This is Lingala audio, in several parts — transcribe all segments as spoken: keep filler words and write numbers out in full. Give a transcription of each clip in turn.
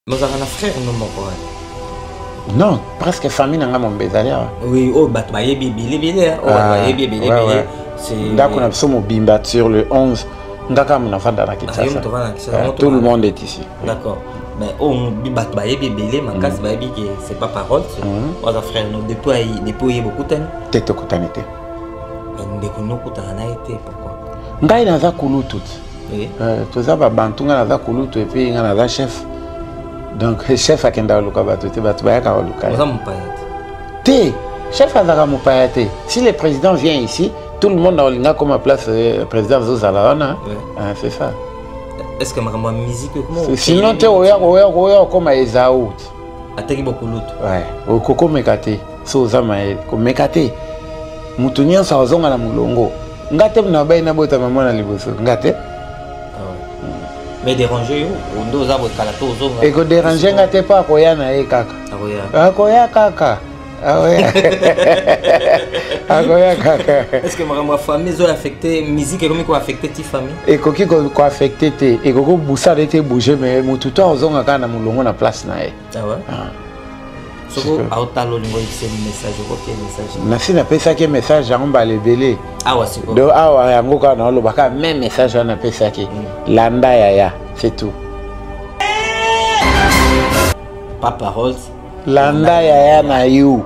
Mais vous avez un frère, non, mon frère? Non, presque famille n'a pas mon bézalier. Oui, oh, bah, tu vas y aller, bébé, bébé. Oh, bah, y bébé, bébé. C'est. D'accord, on a besoin de bimba sur le onze. Ngaka mon enfant dans la Kinshasa. Tout le monde est ici. D'accord. Mais on bimba, tu vas y aller, bébé, mais quand c'est bébé, c'est pas parole. Moi, un frère, nous déployons beaucoup de temps. T'es au Koutanité. Mais nous découvrons que tu as été. Pourquoi? Ngai na za kulu tout. Oui. Euh, tout ça, bantu nga na za kulu tout et puis nga na za chef. Donc chef a kenda luka batu te batu ba ka luka. Vous avez mon payette. Te chef a za mon payette. Si le président vient ici, tout le monde a linga comme place euh, président Zozala on a. Oui. Ah, c'est ça. Est-ce que ma musique comment? Sinon te oya oya oya comme Ezaout. Ateki beaucoup l'autre. Ouais. Au koko mekate. So za mael ko mekate. Mutunia sa ozonga na mulongo. Ngate na bay na bota maman na liboso. Ngate. Mais déranger ou deux arbres calato zonga. Et que déranger ngate pas koya na e kaka. Akoya. Akoya kaka. Akoya. Akoya kaka. Est-ce que ma famille est affectée musique et comment quoi affecté ta famille? Et koki ko affecté te et koko busa de te bouger mais mututo ozonga kana mulongo na place na e. Ah ouais. Ah. Soko autalo lingo c'est message ko ke message. Na si na pesa ke message en ba lebele. Ah ouais c'est quoi? Do awa yango kana lo baka même message na pesa ke. Landa yaya, c'est tout. Pas parole. Landa yaya na you.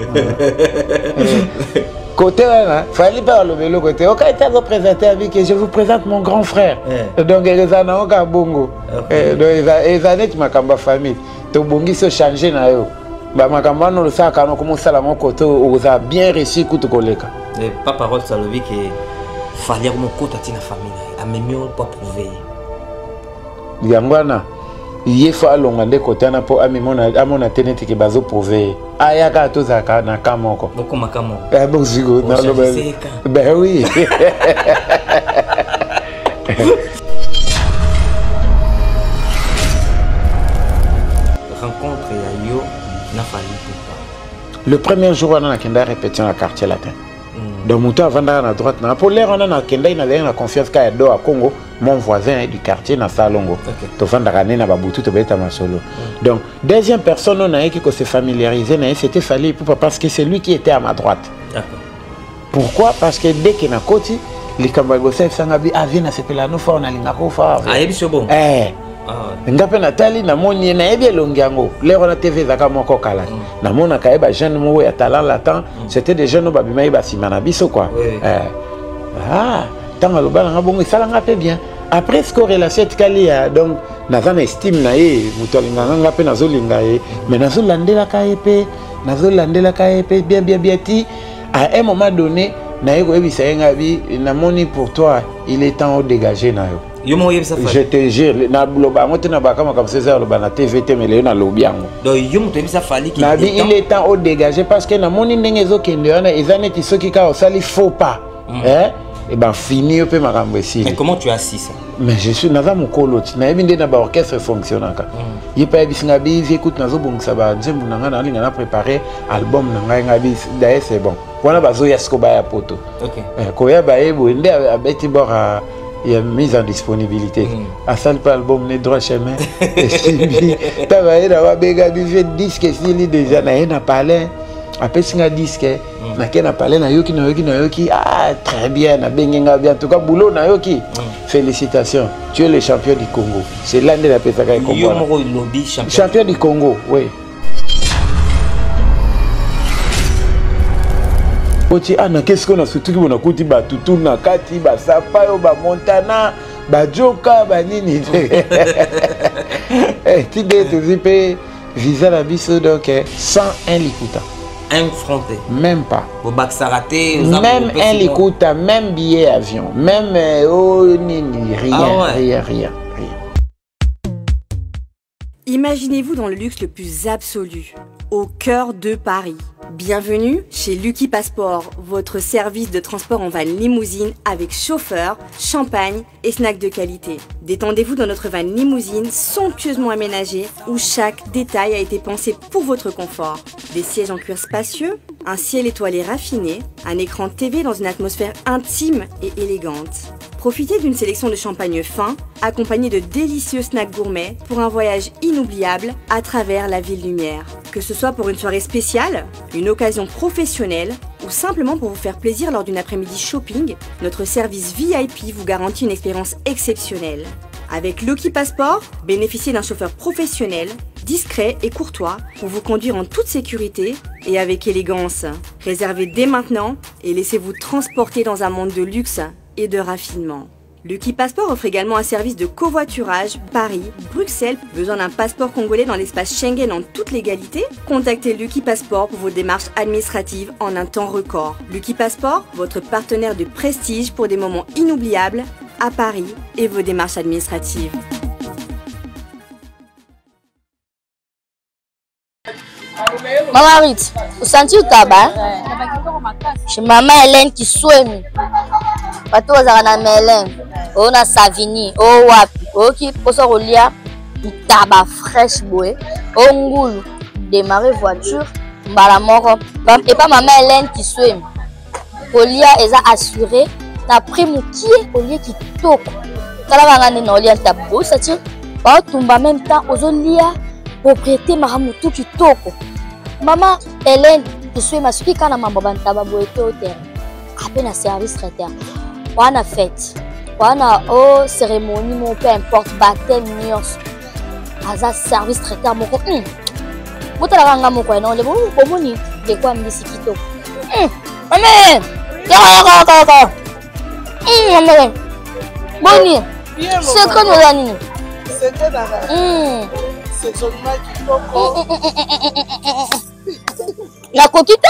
Côté là, fallait pas le vélo côté. OK, tu as représenté avec que je vous présente mon grand frère. Donc les ana oka bongo. Donc les années ma kamba famille. To bongi se changer na yo. Bah makamba no le ça quand on commence à la mon côté on a bien réussi coup de collègue. Et pas parole ça le dit que fallait mon côté à la famille. A même mieux pas prouver. Yangwana il faut longa de côté na po ami mona amona tenete ke bazo prouver. Aya ka to zaka na kamoko. Boko makamo. Eh bon zigo na lo ben oui. Rencontre ya yo na fali pas. Le premier jour on a kenda répétition à quartier latin. Donc muto avanda na droite na pour l'air on a na kenda ina na confiance ka do à Congo mon voisin du quartier na Salongo. To vanda rané na babutu to beta masolo. Donc deuxième personne on a qui se familiariser na c'était Fali pour parce que c'est lui qui était à ma droite. D'accord. Pourquoi? Parce que dès qu'il na koti les kambago sef sangabi avina sepela no fa on a linga ko fa. Ah yebi so bon. Eh. Ngape natali na moni na yebi longiango lero na T V zaka moko kala na mona ka eba jeune mo ya talent latent c'était des jeunes ba bima ba simana biso quoi eh ah tanga lo bala ngabongo sala ngape bien après ce corrélation tikali ya donc nazana estime na ye mutolinga ngape nazolinga ye mais nazolandela ka epe nazolandela ka epe bien bien bien ti à un moment donné na yeko ebisa ngabi na moni pour toi il est temps de dégager na yo. Je te jure, na bloba ngote na bakama comme ça loba na T V T mais le na lobiango. Donc yum te bisa fali ki. Il est temps de dégager parce que na moni ndenge ezokende wana ezaneti soki ka osali faux pas. Hein? Et ben fini pe makambo ici. Mais comment tu as assis ça? Mais je suis naza mukolo ti na ebinde na ba orchestre fonctionnaka. Yepa bisinga bi écoute nazo bongisa ba nzembu nanga na linga na préparer album nanga ngabi d'ailleurs c'est bon. Wana bazo yasko ba ya poto. OK. Eh ko ya ba ebo ndé abeti bora il y a mise en disponibilité. Mm. À ça le album n'est droit chemin. Et si t'as vu là bega du fait disque si déjà na na parlé après singa disque na ke na parlé na yoki na yoki na yoki ah très bien na bengenga bien en tout cas boulot na yoki. Félicitations. Tu es le champion du Congo. C'est l'un de la Petaka Congo. Champion. Champion du Congo, oui. Oti ana qu'est-ce qu'on a surtout qu'on a kuti ba tutu na kati ba sapayo ba montana ba joka ba nini eh ti de te zipe visa la biso donc cent un likuta un fronté même pas au bac saraté même un likuta même billet avion même oh nini rien ah ouais. rien rien rien. Imaginez-vous dans le luxe le plus absolu au cœur de Paris. Bienvenue chez Lucky Passport, votre service de transport en van limousine avec chauffeur, champagne et snacks de qualité. Détendez-vous dans notre van limousine somptueusement aménagée où chaque détail a été pensé pour votre confort. Des sièges en cuir spacieux, un ciel étoilé raffiné, un écran T V dans une atmosphère intime et élégante. Profitez d'une sélection de champagne fin, accompagnée de délicieux snacks gourmets pour un voyage inoubliable à travers la ville lumière. Que ce soit pour une soirée spéciale, une occasion professionnelle ou simplement pour vous faire plaisir lors d'une après-midi shopping, notre service V I P vous garantit une expérience exceptionnelle. Avec Lucky Passport, bénéficiez d'un chauffeur professionnel, discret et courtois pour vous conduire en toute sécurité et avec élégance. Réservez dès maintenant et laissez-vous transporter dans un monde de luxe et de raffinement. Lucky Passport offre également un service de covoiturage Paris, Bruxelles. Besoin d'un passeport congolais dans l'espace Schengen en toute légalité? Contactez Lucky Passport pour vos démarches administratives en un temps record. Lucky Passport, votre partenaire de prestige pour des moments inoubliables à Paris et vos démarches administratives. Maman Rit, vous sentez le tabac? Chez maman Hélène qui souhaite. Pato Zana Hélène, on a Savini, oh wapi, oh qui pose au lia, tabac fraîche boé, oh ngoulou, démarrer voiture, balamoro, et pas maman Hélène qui souhaite. Au lia, elle a assuré. Na prime qui au lieu qui toque kala bangane na olia tabou ça tient pas tomber en même temps aux olia propriété maramutu qui toque maman Hélène qui suis ma suki kana mambo bantaba boete au terre à peine à service traiteur on a fête on a oh cérémonie mon peu importe baptême nios aza service traiteur mon ko hum botala kanga mon ko na le bon bomoni de quoi me sikito hum amen ya ya ya ya Hum, maman. Boni. C'est quoi nous l'anime? C'est quoi là? Hum. C'est seulement qui toque. La coquille?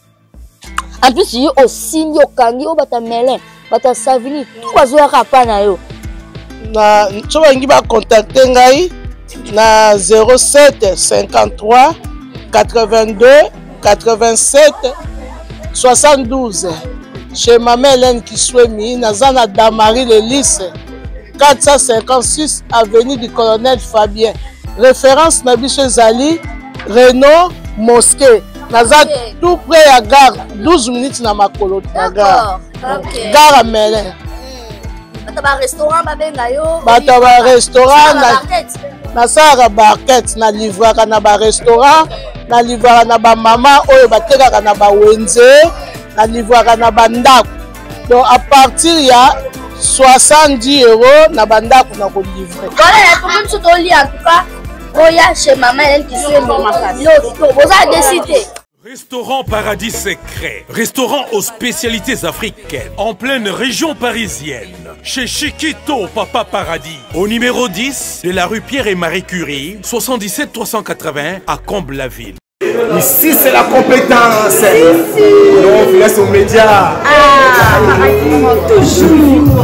En plus, il y a aussi il y a kangi, il y a melin, il y a savini, tout va jouer à rapana yo. Na, tu vas ngi ba contacter ngai na zéro sept cinquante-trois quatre-vingt-deux quatre-vingt-sept soixante-douze. Chez maman Hélène qui souhaite Nazana Damari le lycée quatre cent cinquante-six avenue du colonel Fabien. Référence Nabiche Zali, Renault, Mosquée. Nazan okay. Tout près à gare, douze minutes na makolo na gare. Okay. Gare à Mélin. Bataba restaurant babenga yo. Bataba restaurant na na sara barquette na livraka na ba restaurant, na livraka na ba mama oyo batekaka na ba wenze. Na livraka na bandako. Donc à partir il y a soixante-dix euros na bandako na ko livrer. Voilà, tout le monde se doit en tout cas. Oya chez maman elle qui suit maman Kali. Vous avez décidé. Restaurant Paradis Secret, restaurant aux spécialités africaines, en pleine région parisienne, chez Chiquito Papa Paradis, au numéro dix de la rue Pierre et Marie Curie, soixante-dix-sept trois cent quatre-vingts à Comble-la-Ville. Ici c'est la compétence. Ici. On vous laisse aux médias. Ah, toujours.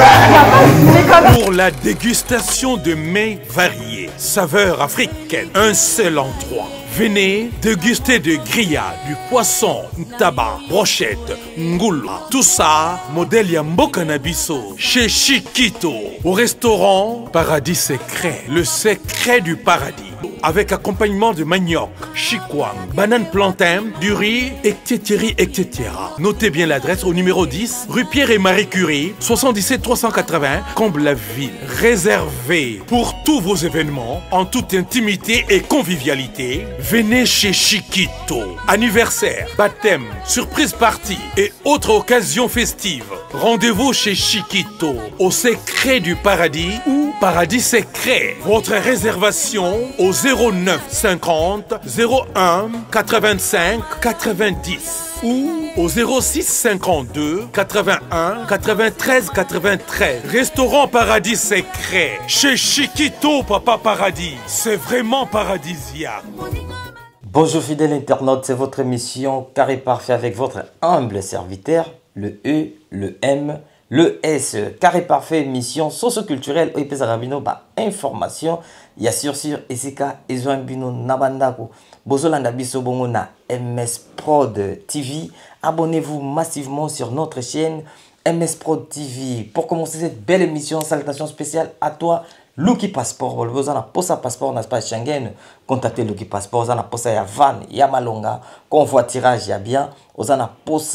Ouais. Pour la dégustation de mets variés, saveurs africaines, un seul endroit. Venez déguster de grillades, du poisson, tabac, brochette, ngoula. Tout ça, modèle Yamboka Nabiso, chez Chiquito, au restaurant Paradis Secret, le secret du paradis. Avec accompagnement de manioc, chikwang, banane plantain, du riz, et cetera et cetera. Notez bien l'adresse au numéro dix, rue Pierre et Marie Curie, soixante-dix-sept trois cent quatre-vingts, Comble-la-Ville. Réservé pour tous vos événements, en toute intimité et convivialité. Venez chez Chiquito. Anniversaire, baptême, surprise party et autres occasions festives. Rendez-vous chez Chiquito, au secret du paradis ou Paradis Secret. Votre réservation au zéro neuf cinquante zéro un quatre-vingt-cinq quatre-vingt-dix ou au zéro six cinquante-deux quatre-vingt-un quatre-vingt-treize quatre-vingt-treize. Restaurant Paradis Secret, chez Chiquito Papa Paradis. C'est vraiment paradisiaque. Bonjour fidèles internautes, c'est votre émission Carré Parfait avec votre humble serviteur, le E, le M, le S. Carré Parfait, émission socio-culturelle, O I P Zarabino, bah, information, il y a sur sur E C K, Ezoambino, Nabandako, Bozolanda Biso Bongo na M S Prod T V. Abonnez-vous massivement sur notre chaîne M S Prod T V. Pour commencer cette belle émission, salutation spéciale à toi, Lucky Passport. Vous avez un passeport dans l'espace Schengen. Contactez Lucky Passport. Vous avez un Yavan, Yamalonga, convoiturage, ya bien. Vous avez un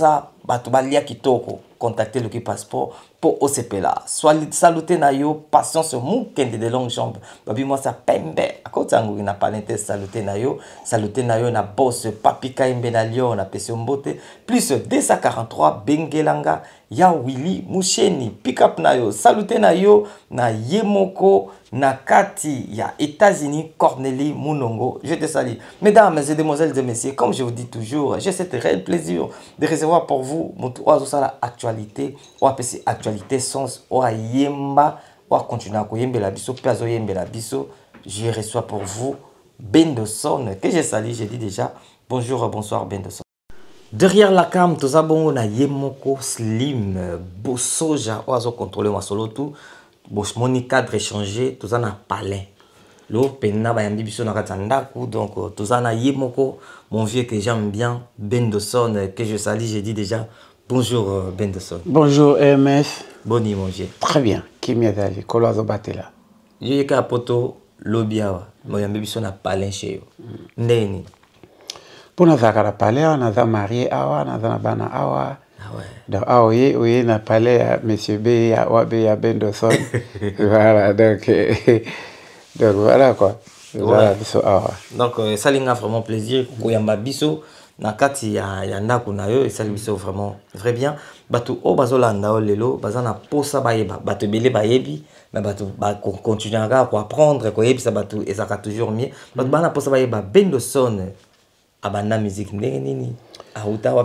bato balia kitoko contacter le passeport pour O C P là soit saluter na yo patience mukende de longue jambe babi moi ça pembe akotango na palente saluter na yo saluter na yo na boss papi kaimbe na lio na pese mbote plus deux cent quarante-trois bengelanga ya Willy Musheni pick up na yo saluter na yo na Yemoko na kati ya États-Unis Cornélie Munongo. Je te salue. Mesdames et demoiselles et messieurs, comme je vous dis toujours, j'ai cet réel plaisir de recevoir pour vous mon la actualité, ou A P C actualité sens, ou à Yemba, ou à continuer à Yembe la biso, Piazo Yembe la biso. Je reçois pour vous Bendoson, que je salue, j'ai dit déjà bonjour, bonsoir Bendoson. Derrière la cam, tout ça bon, on a Yemoko Slim, Bosoja, ou à contrôler ma solo tout. Bon, mon cadre échangé, tout ça na palais. L'eau, penna, ba yambi biso na katandaku, donc tout ça na Yemoko, mon vieux que j'aime bien, Bendoson, que je salue, j'ai dit déjà bonjour Bendoson. Bonjour M S. Boni mon vieux. Très bien. Qui m'y est allé? Koloazo Batela. J'ai eu qu'à poto lobiawa, mon yambi biso na palais chez eux. Neni. Pour nous avoir la palais, on a marié awa, on a bana awa. Ah ouais. Donc, ah oui, oui, on a parlé à M. B, à Wabe, à Bendoson. Voilà, donc, euh, donc voilà quoi. Voilà, ouais. Ah ouais. Donc, euh, ça a vraiment plaisir. Koyamba biso, nakati ya ya ndako na yo, et ça biso vraiment très bien. Batu o bazola ndao lelo, bazana posa baeba, batu bele baebi, mais batu ba continuera à apprendre, ko yebi ça batu et ça va toujours mieux. Batu bana posa baeba Bendoson, abanda musique nini. Ah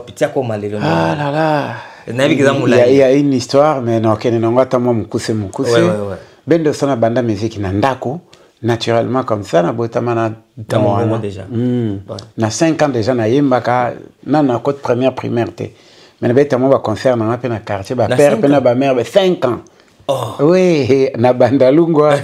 là là. Il y a une histoire, mais non, qui n'est pas moi mukuse mukuse. Bendoson a banda musique nandako, naturellement comme ça, na botamana tamana déjà. Na cinq ans déjà na yembaka, na na côte première primaire te. Mais na beta mo ba concert na pe na quartier ba père pe na ba mère cinq ans. Oh. Oui, na banda lungwa.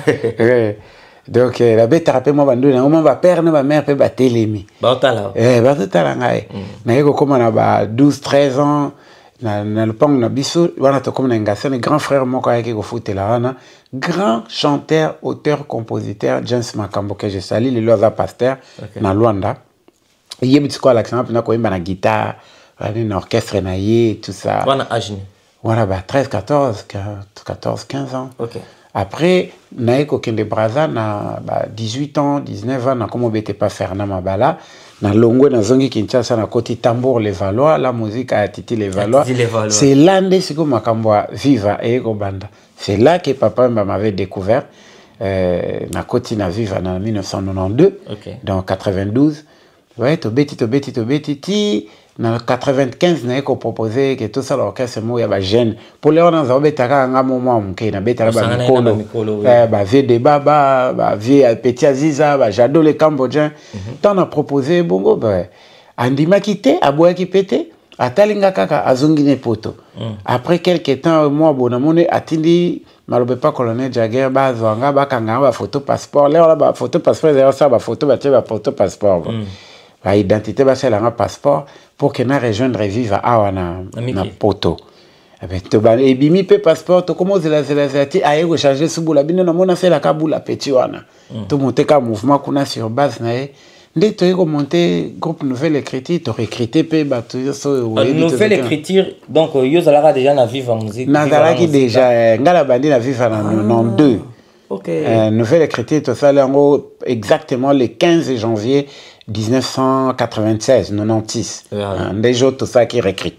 Donc la bête rappelle moi bandu na moi ba père na ba mère pe ba telemi ba otala eh ba otala ngai na yeko comme na ba douze treize ans na na le pang na biso wana to comme na ngasa ne grand frère moko ayeke ko futela wana grand chanteur auteur compositeur James Makambo que je salue le loza pasteur na Luanda yebi tiko à l'accent na ko imba na guitare na orchestre na ye tout ça wana âge voilà ba treize quatorze quatorze quinze ans. OK. Après, naeko kende braza na ba dix-huit ans, dix-neuf ans, na comme bete pas faire na mabala, na longwe na zongi Kinshasa na koti tambour les Valois, la musique a titi les Valois. C'est là ndé siko makamboa viva et ko banda. C'est là que papa m'avait découvert euh, na koti na viva na mille neuf cent quatre-vingt-douze. Okay. Dans quatre-vingt-douze. Ouais, to beti to beti to beti ti na quatre-vingt-quinze na eko proposé que tout ça l'orchestre mo ya ba jeune pour les on a betaka nga moment mke na betala ba mikolo eh ba vie de baba ba vie petit aziza ba jado le cambodgien tant a proposé bongo ba andima kité aboya ki pété atalinga kaka azongine poto après quelques temps moi bonamone atindi malobe pas colonel Jagger ba zwanga ba kanga ba photo passeport là ba photo passeport là ça ba photo ba ba photo passeport ba identité ba c'est un passeport pour que na rejoindre vive à na na poto avec to ba e bimi pe passeport to comment zela zela zati aye ko changer subula bino na mona fait la kabula petit wana to monter ka mouvement kuna sur base na e ndé to ko monter groupe nouvelle écriture to recruter pe ba to so nouvelle écriture donc yo zalara déjà na vive en musique na zala ki déjà ngala bandi na vive na quatre-vingt-deux. OK. Euh, nouvelle écriture to ça exactement le quinze janvier mille neuf cent quatre-vingt-seize, quatre-vingt-seize. Déjà tout ça qui est écrit.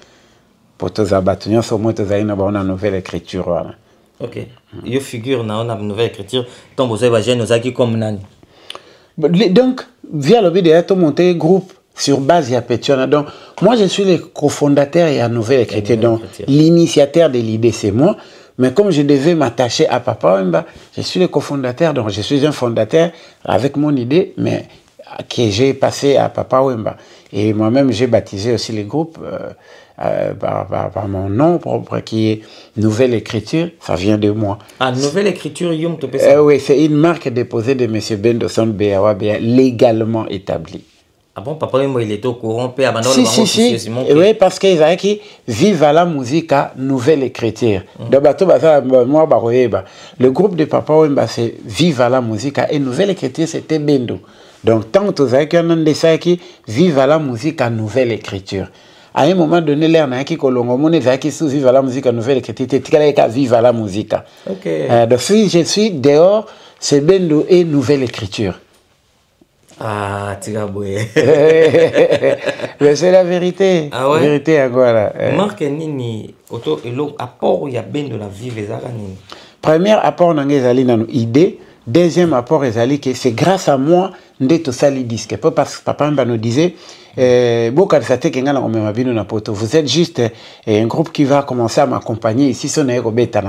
Pour tous les abattus, au moins tous une nouvelle écriture. OK. Il figure dans une nouvelle écriture. Tant vous avez jeune nous comme nani. Donc via le vidéo tout monter groupe sur base de Pétion. Donc moi je suis le cofondateur et la nouvelle écriture. Donc l'initiateur de l'idée c'est moi. Mais comme je devais m'attacher à Papa Wemba, je suis le cofondateur, donc je suis un fondateur avec mon idée, mais que j'ai passé à Papa Wemba. Et moi-même, j'ai baptisé aussi les groupes euh, euh, par, par, par mon nom propre, qui est Nouvelle Écriture. Ça vient de moi. Ah, Nouvelle Écriture, Yom Topé. euh, Oui, c'est une marque déposée de M. Bendoson Beawa, légalement établie. Ah bon, Papa Wemba, il était au courant, puis abandonne si, si, si, si. Oui, parce qu'ils avaient qui vive à la musique à Nouvelle Écriture. Mm. Moi, le groupe de Papa Wemba, c'est Vive à la musique et Nouvelle Écriture, c'était Bendo. Donc, tant que vous avez qui vive à la musique à Nouvelle Écriture. à un moment donné l'air na qui kolongo mon ezaki sous vive la musique nouvelle écriture tikala ka vive la musique. OK. Euh, donc si je suis dehors, c'est Bendo et nouvelle écriture. Ah, Tigaboué. Mais c'est la vérité. Ah ouais? La vérité, voilà. Marque Nini, auto et l'autre apport, il y a bien de la vie, les Nini. Premier apport, c'est une idée. Deuxième apport, c'est c'est grâce à moi que tout ça les disques. Parce que papa nous disait, vous êtes juste un groupe qui va commencer à m'accompagner ici, si on est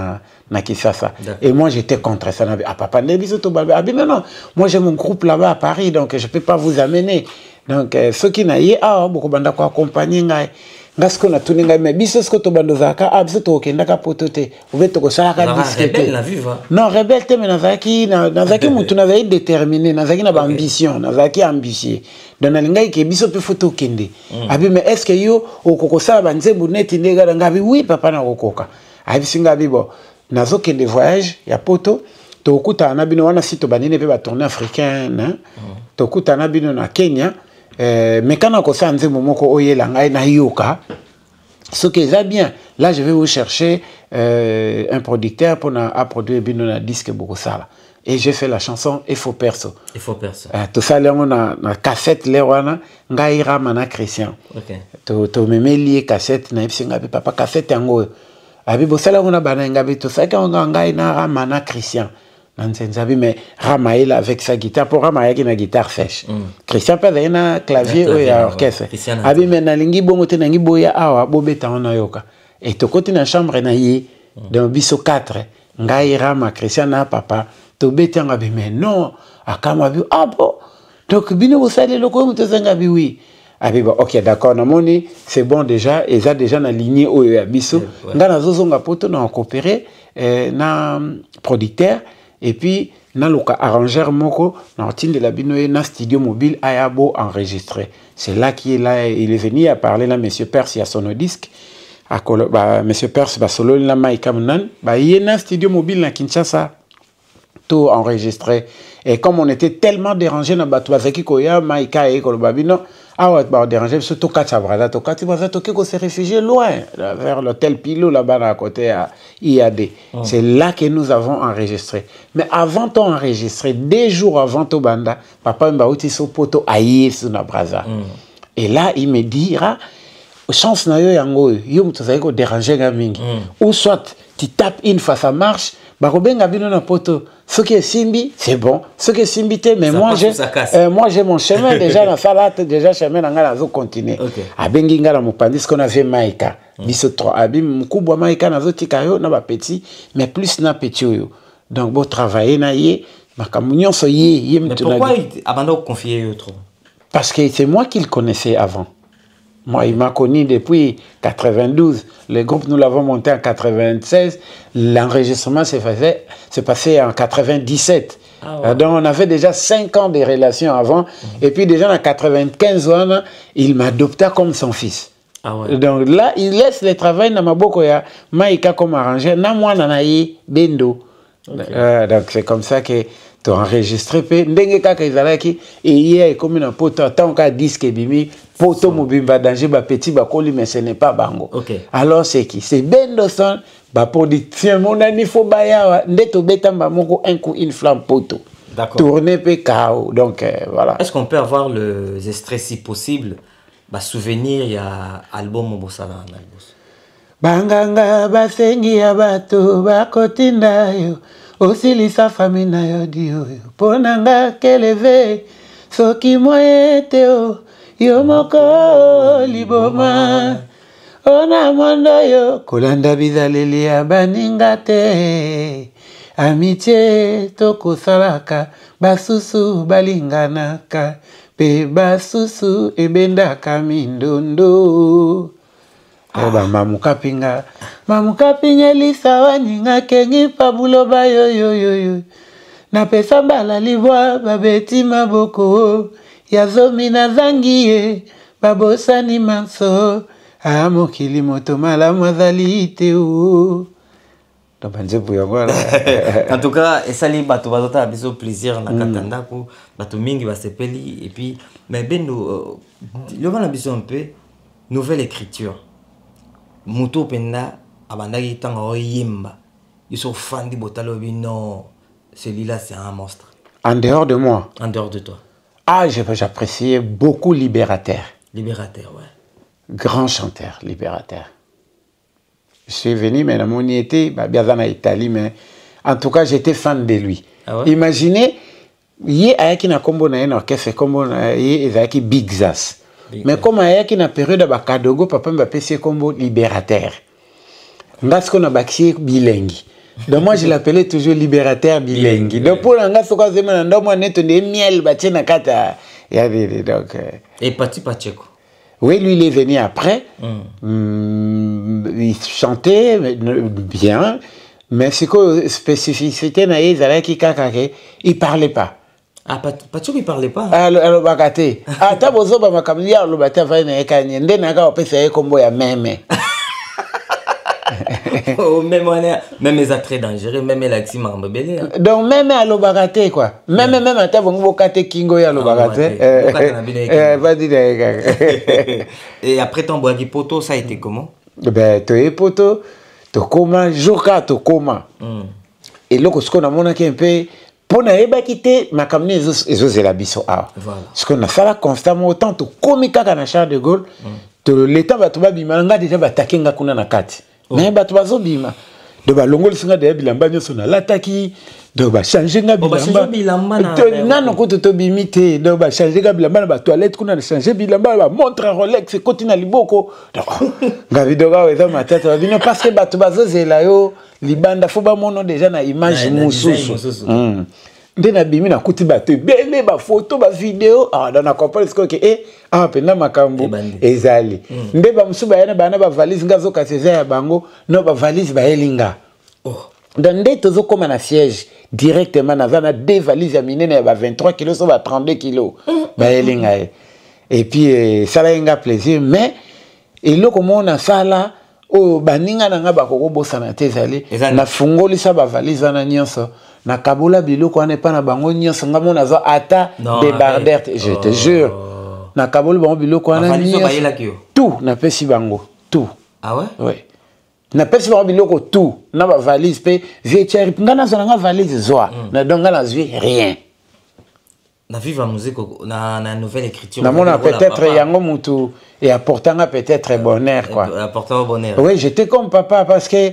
na Kisasa. Et moi j'étais contre ça. Ah papa, ah non, moi j'ai mon groupe là-bas à Paris, donc je peux pas vous amener. Donc ceux qui n'aillent ah beaucoup banda ko accompagner ngai. Parce qu'on a tout ngai mais biso ce que to bando zaka ah biso to kenda ka potote. Vous êtes ko sala ka disquette. Non, rebelle te mais nazaki nazaki mutu nazaki déterminé, nazaki na ambition, nazaki ambitieux. Dans ngai ke biso pe photo kende. Abi mais est-ce que yo okoko sala banzembu neti ndega ngabi oui papa na kokoka. Abi singa bibo. Nazo kende voyage ya poto to kuta na bino wana sito banine pe ba tourner africain hein. To kuta na bino na Kenya. Euh, mais quand on a un momoko oyela ngai na yoka, ce qui est bien, là je vais vous chercher euh, un producteur pour na, à produire bino na disque Bogosala. Et j'ai fait la chanson Il faut perso. Il faut perso. Euh, tout ça là on a na cassette là wana ngai ramana Christian. OK. To to memeli cassette na ipsinga papa cassette yango. Abi bosala on a bana ngabi tout ça quand ngai na ramana Christian. Nansenzabi mais Ramael avec sa guitare pour Ramael qui na guitare sèche. Mm. Christian pas un clavier ou ya orchestre. Abi mais na lingi bongo te nangi boya awa bobeta on yoka. Et to côté na chambre na yi dans biso quatre ngai Rama Christian na papa to beta ngabi mais non akama bi ah bon donc bino vous savez le ko muto zangabi oui. Abi bon OK d'accord na moni c'est bon déjà et ça déjà na lignée o ya biso ngana zozonga poto na coopérer na producteur. Et puis, na loka arrangeur moko, na routine de la binoé, na studio mobile, ayabo enregistré. C'est là qu'il est là, il est venu à parler là, monsieur Perse, il y a son disque. À Colo, bah, monsieur Perse, bah, solo la maïka mounan, bah, il y a na studio mobile na Kinshasa, tout enregistré. Et comme on était tellement dérangé dans Batouazaki Koya, maïka et Kolobabino, ah ouais, bah, dérangé, surtout Kachabrada, Tokati, bah, Tokeko s'est réfugié loin, vers l'hôtel Pilou, là-bas, à côté, à I A D. Oh. C'est là que nous avons enregistré. Mais avant d'enregistrer, des jours avant Tobanda, papa Mbauti Sopoto aïe sur na braza. Et là, il me dira, chance na yo yango, yo mutazako déranger gamingi. Ou soit, tu tapes une fois, ça marche, bah, Robenga bino na poto. Ce qui est Simbi, c'est bon. Ce qui est Simbi, mais ça moi j'ai euh, moi j'ai mon chemin déjà dans la déjà chemin dans la zone continue. A bengi ngala mopandi ce qu'on avait Maïka. Biso trois abim mukubwa Maïka na zoti kayo na ba petit mais plus na petit yo. Donc bon travailler na yé makamunyon so yé yé. Mais pourquoi abandon confier trop? Parce que c'est moi qui le connaissais avant. Moi, il m'a connu depuis quatre-vingt-douze. Le groupe, nous l'avons monté en quatre-vingt-seize. L'enregistrement s'est passé en quatre-vingt-dix-sept. Ah ouais. Donc, on avait déjà cinq ans de relations avant. Mm-hmm. Et puis, déjà en quatre-vingt-quinze, il m'adopta comme son fils. Ah ouais. Donc là, il laisse le travail dans ma boko ya Maïka comme arrangeur. Na moi, nanaï Bendo. Okay. Euh, donc, c'est comme ça que tu as enregistré. Ndenge kaka izalaki. Et hier, comme une poto, tant qu'à disque bimi. Poto mobimba danger ba petit ba koli mais ce n'est pas bango. Okay. Alors c'est qui? C'est Bendo son ba production mon ani fo baya ndeto betamba moko un coup une flamme poto. D'accord. Tourner pe kao. Donc euh, voilà. Est-ce qu'on peut avoir le extrait si possible? Ba souvenir il y a album Mobosala en albus. Banganga basengi ya bato bakotinda yo osilisa famina yo dio ponanga keleve soki moyete o yo moko liboma ona mondo yo kolanda bizaleli ya baninga te amitié tokosalaka basusu balinganaka pe basusu ebendaka mindondo. Ah. Eba mamuka pinga mamuka pinga lisa waninga kengi pabuloba yo yo yo yo na pesa bala libwa babeti maboko ya zomi na zangiye babosani manso amo kilimoto mala mazali teo. En tout cas, et ça les bateaux bateaux a besoin plaisir na katanda ko bateau mingi ba sepeli et puis mais Bendo le vent a besoin un peu nouvelle écriture. Muto penda abandaki tanga yimba. Ils sont fans du Botalobi. Non, celui-là c'est un monstre. En dehors de moi. En dehors de toi. Ah, j'appréciais beaucoup Libérateur. Libérateur, ouais. Grand chanteur, Libérateur. Je suis venu, mais mon été, bien en Italie, mais en tout cas, j'étais fan de lui. Ah ouais? Imaginez, il y a un combo dans un orchestre, comme il y a un Big Zas. Mais comme il y a une période de Kadogo, papa m'a passé combo Libérateur. Parce qu'on a baxé bilingue. Donc moi je l'appelais toujours Libérateur bilingue. Donc pour l'anga soka zema ndo moi neto de miel batie na kata ya donc et Pati Pacheco. Oui, lui il est venu après. Mm. Mm, il chantait bien, mais c'est que spécificité na yezala ki kakake, il parlait pas. Ah, Pacheco il parlait pas. Ah, le bakate. Ah, tabozo ba makamlia lo bata va na ekanye ndena ka opesa ye kombo ya meme. Oh, même, même les attraits dangereux, même les axes marbelés. Donc, même à l'obagate, quoi. Même, même à ta bon bokate kingo ya l'obagate. Et après ton bois poto, ça a été comment? Ben, tu es poto, tu coma, joka, tu coma. Et là, ce qu'on a mon un peu, pour n'aller quitter, ma camine, ils osent la biso. Ce qu'on a fait là constamment, autant tu comika à la Charles de Gaulle, l'État va te bimanga déjà va attaquer nga kuna na kati. Mais bato bazo bima. De ba longol singa de bilamba nyoso na lataki, de ba changer nga bilamba. Na no ko to bimite, de ba changer nga bilamba na ba toilette kuna na changer bilamba ba montre Rolex koti na liboko. Nga vidoga weza matata ba bino parce que bato bazo zela yo libanda fo ba mono déjà na image mususu. Ndena bimi na kuti bato bele ba photo ba vidéo ah dans na comprendre ce que eh ah pena makambo ezali nde ba musuba yana bana ba valise ngazo kaseza ya bango no ba valise ba elinga oh dans nde tozo koma na siège directement na zana deux valises ya minene ba vingt-trois kilos so ba trente-deux kilos ba elinga et puis ça la nga plaisir mais et lo comment on a ça là oh baninga na nga ba ko bosana te ezali na fungoli sa ba valise na nyonso na kabola biloko ane pa na bango nyonso nga mona zo ata débarder je te jure na kabola bango biloko ane nyonso tout na pesi bango tout. Ah ouais? Oui. Na pesi bango biloko tout na ba valise pe vietière nga na zo nga valise zoa na donga na zui rien. Na viva musique na na nouvelle écriture. Na mona peut-être yango mutu et apportant peut-être bonheur quoi. Apportant bonheur. Oui, j'étais comme papa parce que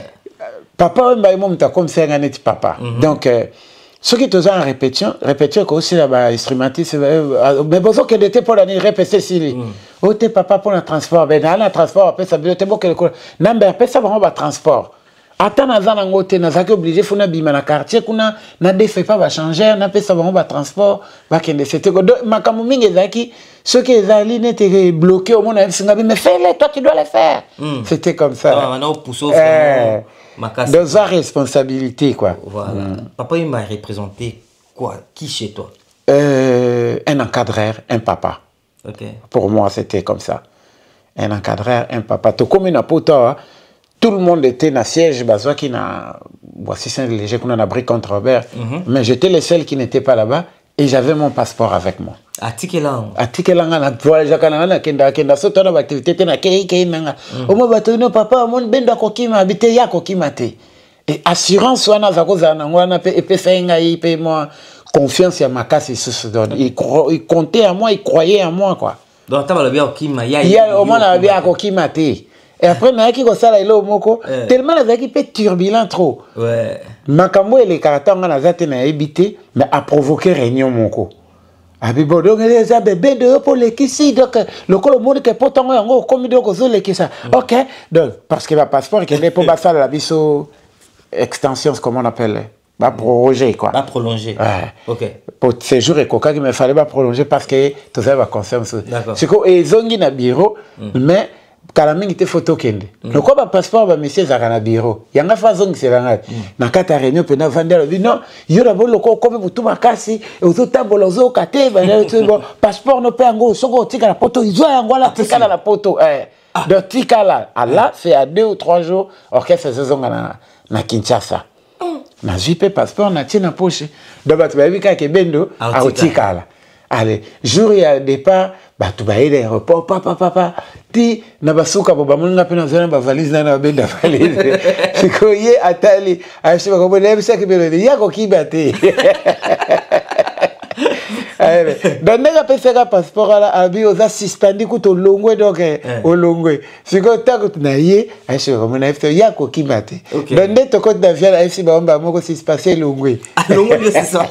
papa m'a dit comme c'est un petit papa. Mm -hmm. Donc euh, ce qui est en répétition, répétition que aussi là bas instrumentiste mais bon que était pour la répéter si oh t'es papa pour le transport ben dans le transport après ça t'es bon que le number après ça va transport. Attends na zana ngote na zaki obligé funa bima na quartier kuna na défait pas va changer na pesa ba ba transport ba kende c'était que makamu mingi zaki ceux qui ezali n'étaient bloqués au monde singa mais fais-le toi tu dois le faire. Mm. C'était comme ça. Ah maintenant pousso vraiment dans sa responsabilité quoi. Voilà. Mm. Papa il m'a représenté quoi? Qui chez toi? Euh, un encadreur, un papa. OK. Pour moi c'était comme ça. Un encadreur, un papa. Tout comme une poto tout le monde était dans le siège, qui n'a voici c'est léger qu'on a abri contre Robert, mm-hmm. mais j'étais le seul qui n'était pas là-bas et j'avais mon passeport avec moi. À Tikelang. À Tikelang, on a voyagé à Canada, Kenda, Kenda, sauté dans l'activité, na Kei Kei Nanga. Au moins, bateau, papa, mon ben da kokima, habité ya kokima te. Et assurance, on a zakoza na ngwana pe epe sainga ipe moi confiance ya makasi sous donne. Il il comptait à moi, il croyait à moi quoi. Donc t'as le bien kokima ya. Ya au moins la bien kokima te. Et après, il y a qui ça là, moko tellement les équipes turbulent trop. Ouais. Makambo et les caractères on a zaté na évité, mais a provoqué réunion moko. Abi bodo les a bébé de pour les kissi donc le col monde que pourtant on comme de ko les kissa. OK. Donc parce que le passeport qui est pour ça la biso extension comment on appelle va prolonger quoi. Va prolonger. Ouais. OK. Pour séjour et coca qu'il me fallait pas prolonger parce que tout ça va concerner. D'accord. C'est que et zongi na bureau mais Kalaming était photo kende. Le quoi ba passeport ba monsieur Zakana bureau. Yanga fazong selanga. Na kata réunion pena vandela bi non, yora bo loko comme butu makasi et ozo tabola ozo kate ba bon passeport no pe ngo soko tika la poto izo yango la tika la poto eh. De tika la là c'est à deux ou trois jours orchestre zozonga na na Kinshasa. Na jipe passeport na tina poche. Do ba tu ba bika ke bendo a tika la. allez jour ya départ bato baye l'aéroport papa papa ti na basuka bo bamonga pe na zona ba valise na na benda valise siko ye atali ashi ba ko bele bisa ke bele ya ko kibate allez donc nega pesa ka passeport ala abi oza suspendi ku to longwe donc o longwe siko ta ko na ye ashi ko mona ifto ya ko kibate donc nde to ko na via la fc ba mba moko si passer longwe longwe c'est ça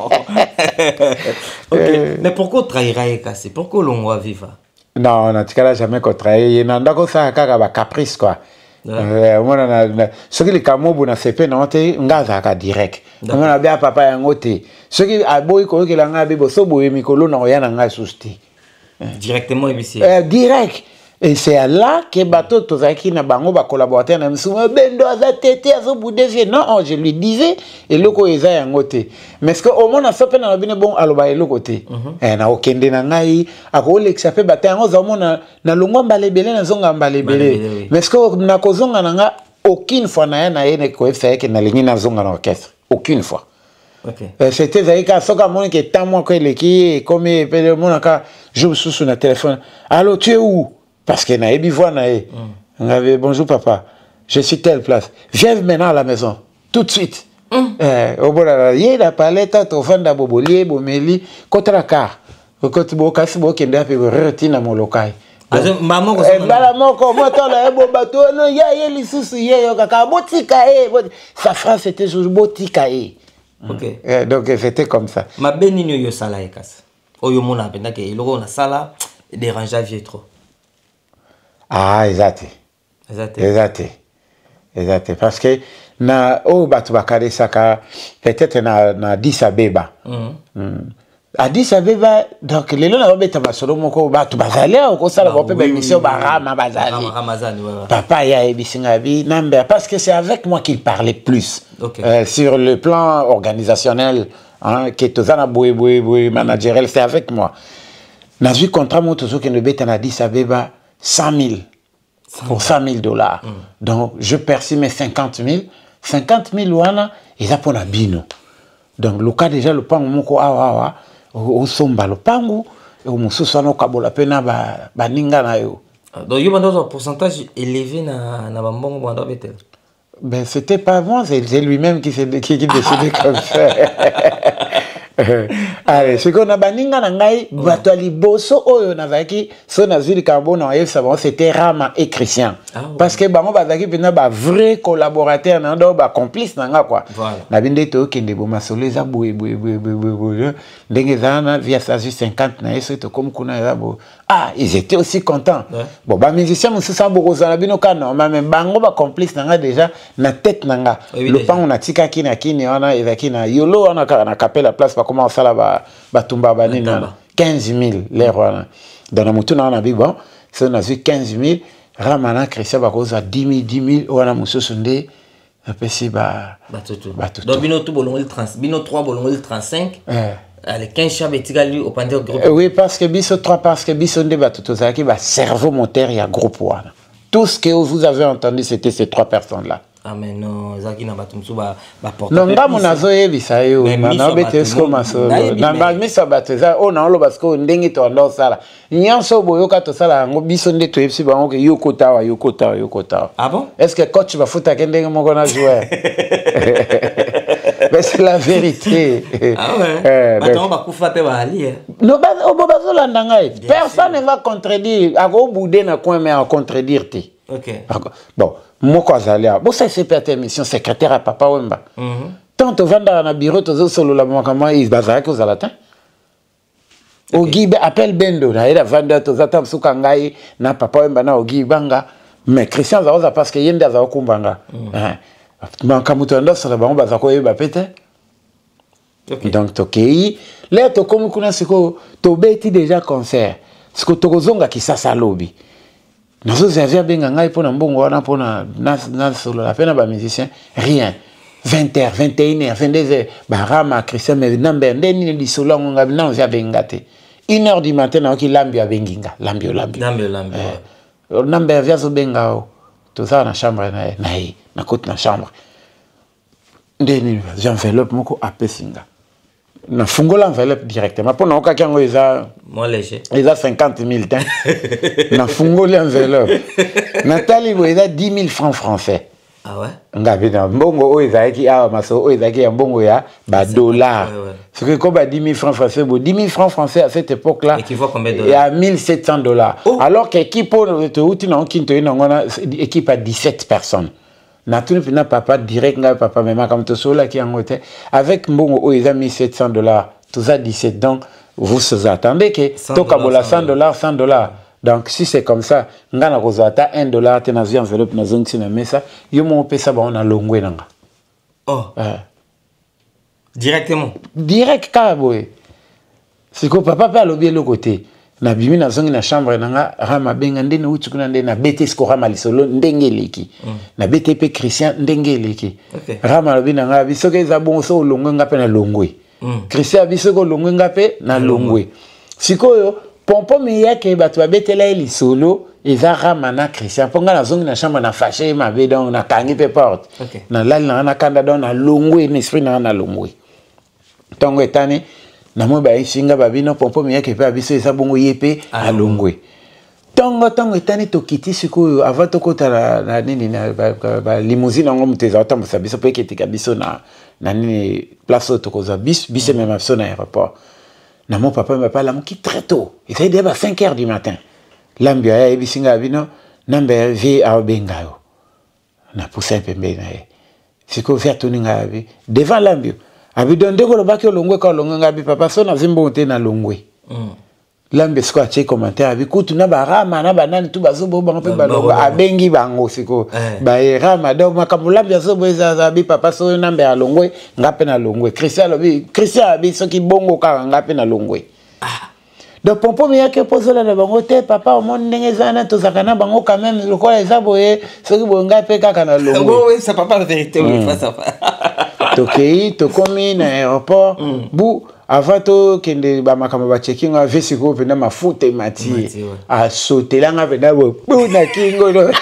ok mais pourquoi trahira ekasi pourquoi longwa viva non na tikala jamais ko trahir na ndako sa kaka ba caprice quoi euh mona na soki li kamobu na sepe na te ngaza ka direct mona bia papa yango te soki aboyi ko ke la nga bibo so boye mikolo na ya na nga susti directement ici euh direct et c'est là que bateau tozaki na bango ba collaborateur na msuma bendo aza tete azo boudevie non je lui disais et loko eza yango te mais ce que au moins na sope na bine bon aloba eloko te eh na okende na ngai ako lexa pe bata yango za mona na longo mbalebele na zonga mbalebele mais ce que na kozonga na nga aucune fois na na ene ko efsa ke na lingi na zonga na orchestre aucune fois. OK. Euh, c'était zaika soka mon que tant moi que l'équipe comme pe mon ka je sous sur le téléphone. Allô, tu es où? Parce que na ebi voix na e. On avait bonjour papa. Je suis telle place. Viens maintenant à la maison tout de suite. Mm. Euh au bon la yé la palette to fanda bobolier bomeli contre car. Côté bo kasi bo kende ape retina mon local. Azo maman ko bala moko moto la ebo bato no ya ye lisusu ye yo kaka botika e. Sa phrase c'était toujours botika e. OK. Euh, donc c'était comme ça. Ma benino yo sala ekasi. Oyo mona penda ke iloko na sala dérange vie trop. Ah, exact. Exact. Exact. Exact. Parce que na o batu bakare saka peut-être na na Addis Abeba. Mhm. Mm. Addis Abeba donc lelo na beta basolo moko batu bazali ko sala ko pe ba mission ba rama bazali. Ramazani ouais. Papa ya ebisinga bi namba parce que c'est avec moi qu'il parlait plus. Okay. Euh, sur le plan organisationnel hein que tozana boy boy boy managerial c'est avec moi. Na vu contrat mo tozo ke ne beta na Addis Abeba cent mille pour cent mille dollars. Mm. Donc, je perçus mes cinquante mille. cinquante mille wana, ils ont un bino. Donc, le cas déjà, le pango moko awa, au somba, le pango, et au moussoussano kabola pena ba ninga na yo. Donc, il y a un pourcentage élevé na na bambongo bando betel. Ben, c'était pas moi, c'est lui-même qui s'est qui, qui décidé comme ça. Allez, ce qu'on a baninga nangai, bato liboso oyo nazaki, so nazuli kambo na yef savon, c'était Rama et Christian. Ah, ouais. Parce que bango bazaki pena ba vrai collaborateur nando ba complice nanga quoi. Voilà. Na binde to kende bo masolo za boye boye boye boye boye. Ndenge zana via sa cinquante na yeso to comme kuna za bo. Ah, ils étaient aussi contents. Ouais. Bon ba musicien musu sa bo kozala bino kana, mais bango ba complice nanga déjà na tête nanga. Oui, le pan on a tika kina kini ona ezaki na yolo ona na capelle la place. Comment ça là va batumba banina quinze mille les rois dans la mouton on a vu bon ça on a vu quinze mille ramana Christian va cause à dix mille dix mille on a monsieur Sunday après c'est ba batutu batutu donc bino tout bolongo trente bino trois bolongo trente-cinq eh les quinze chambres etigali au pandeur groupe oui parce que biso trois parce que biso ndé batutu ça qui va cerveau moteur il y a groupe wana tout ce que vous avez entendu c'était ces trois personnes là. Ah mais non, zaki na batumsu ba ba porte. Non nga munazo yebisa yo mana bete sko masolo. Na ba misa bateza o na lo basko ndenge to ndo sala. Nyanso boyoka to sala ngo biso nde to yebisi bango ke yoko tawa yoko tawa yoko tawa. Ah bon? Est-ce que coach va fouta ke ndenge moko na joueur? Mais c'est la vérité. Ah ouais. Attends, on va kufa te ba ali. Non ba o bobazo la ndangai. Personne ne va contredire. Ako boudé na coin mais à contredire te. OK. Bon, moi quoi zalia. Bon ça c'est peut-être mission secrétaire à papa Wemba. Mhm. Tant to vanda na bureau to solo la makama is bazaka ko zalatin. Ogibe appelle Bendo na ila vanda to zata msuka ngai na papa Wemba na ogibanga mais Christian zaoza parce que yenda za okumbanga. Hein. Manka muto ndo sala bango bazako yeba pete. Okay. Donc tokei là to comme kuna siko to beti déjà concert. Siko to kozonga kisasa lobby. Nous avons bien gagné pour un bon wana pour na na solo la peine ba musicien rien vingt heures vingt et une heures vingt-deux heures ba Rama Christian mais number ndeni li solo nga na via bengate une heure du matin na ki lambio benginga lambio lambio lambio lambio euh, number via zo bengao tout ça na chambre na na na côté na chambre ndeni j'enveloppe moko apesinga na fungola enveloppe directement pour na ka ngo eza moi léger eza cinquante mille tin na fungola enveloppe Nathalie bo eza dix mille francs français. Ah ouais? Ngabe na mbongo o ezaki awa maso o ezaki ya mbongo ya ba dollars. Ce que comme dix mille francs français, bon dix mille francs français à cette époque-là. Équivaut combien de dollars? Il y a mille sept cents dollars. Oh. Alors qu'équipe équipe à dix-sept personnes. Na tout le papa direct nga papa même comme to sola qui en hôtel avec mbongo o eza mille sept cents dollars. Tout ça dix-sept donc vous vous attendez que to kabola cent dollars cent dollars. Donc si c'est comme ça, ngana kozata un dollar te na vie enveloppe na zongi na mesa, yo mo pesa ba on a longwe nanga. Oh. Euh. Directement. Direct kaboy. C'est que papa pa lobi le côté. Na bimi na zongi na chambre nanga rama benga ndene utu kuna ndene na bete sko rama lisolo ndenge leki. Mm. Na bete pe Christian ndenge leki. Okay. Rama lobi nanga biso ke za bon so longwe ngape na longwe. Mm. Christian biso ko longwe ngape na longwe. Sikoyo Pompo miyake batu babetela eli solo eza ramana Christian ponga na zongi na chambre na fâché ma be donc na kangi pe porte okay. Na lali na na kanda don na longwe ni esprit na na longwe tongo etani na mo ba isinga babino pompo miyake pe abiso eza bongo yepe a longwe tongo tongo etani to kiti siku avant to kota na, na nini na ba, ba, ba limousine ngo muteza otambusa biso pe ketika biso na na nini place to koza bis bis même biso na aéroport. Na mon papa me parle à qui très tôt. Il fait déjà à cinq heures du matin. L'ambia ya ebisinga bino nambe vi a bengayo. Na poussé un peu na e. C'est que faire tourner ngabi devant l'ambio. Abi don de ko lo bakio longwe ka longwe ngabi papa so na zimbo te na longwe. Mm. L'ambia sko ache commentaire abi kutu na barama na banani tu bazobo bango pe balongo abengi bango siko. Ba rama do makamula bia so boza abi papa so nambe a longwe ngape na longwe. Christian abi Christian abi so ki bongo ka ngape na longwe. Ah. Donc pompo mi yake poso la bango te papa o mon ndenge zana to zakana bango quand même le quoi eza boye so ki bonga pe kaka na longwe. Oui, c'est papa la vérité oui face à face. Tokei to komi na aéroport bu avant to kende ba makama ba checking a vesi ko pena mafuta mati a sauter nga pena bo na kingo no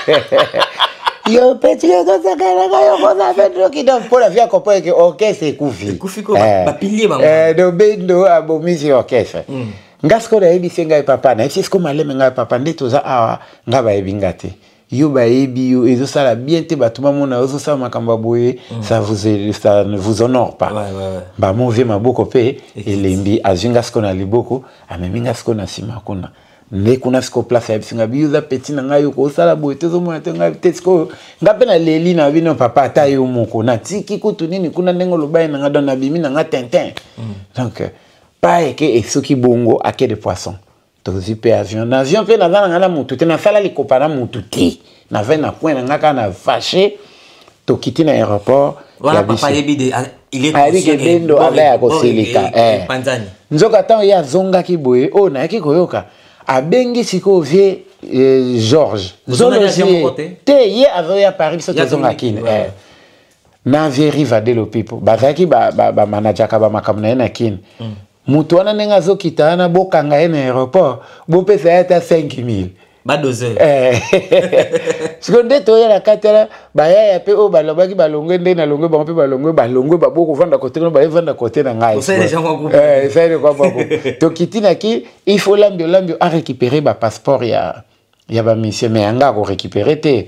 yo petit yo ça kana ga yo ko ça fait qui donc pour la vie comprendre que OK c'est kufi kufi ko ba pilier ba eh do bendo abomizi orchestre ngasko da ebi senga papa na c'est comme aller nga papa ndeto za awa nga ba ebingate yo ba ebi yo ezo sala bien te batuma mona ozo sa makamba boye ça vous ça ne vous honore pas ouais, ouais, ouais. Ba mon vie maboko pe elembi azinga sko na liboko ameminga sko na sima kuna ne kuna sko place ya bisinga biyo za petit na ngayo ko sala boye tezo mona te nga tesko ngape na leli na bino papa ta yo moko na tiki kutu nini kuna ndengo lobai na ngado na bimi na nga tintin mm. Donc pas que et ce qui bongo à quai de poisson. Tozipe avion avion pe na zana ngana mutu te na sala li kopana mutu ti na ve na point na ngaka na fâché to kiti na aéroport voilà papa yebi il est conscient que bendo ala ko silika eh panzani nzoka tan ya zonga ki boye o na ki koyoka abengi siko vie Georges Zologie te ye avo ya Paris so zonga kine eh na vie riva de lo people bazaki ba ba manager ka ba makamna na kine mutu wana nenga zo kitana bokanga ene aéroport bo pesa ya cinq mille ba deux heures eh seconde to ya la katela ba ya pe o balobaki balongwe nde na longwe ba pe balongwe balongwe ba boko vanda côté no ba vanda côté na ngai eh ça est quoi boko to kitina ki il faut l'ambio l'ambio a récupérer ba passeport ya ya ba mission mais anga ko récupérer te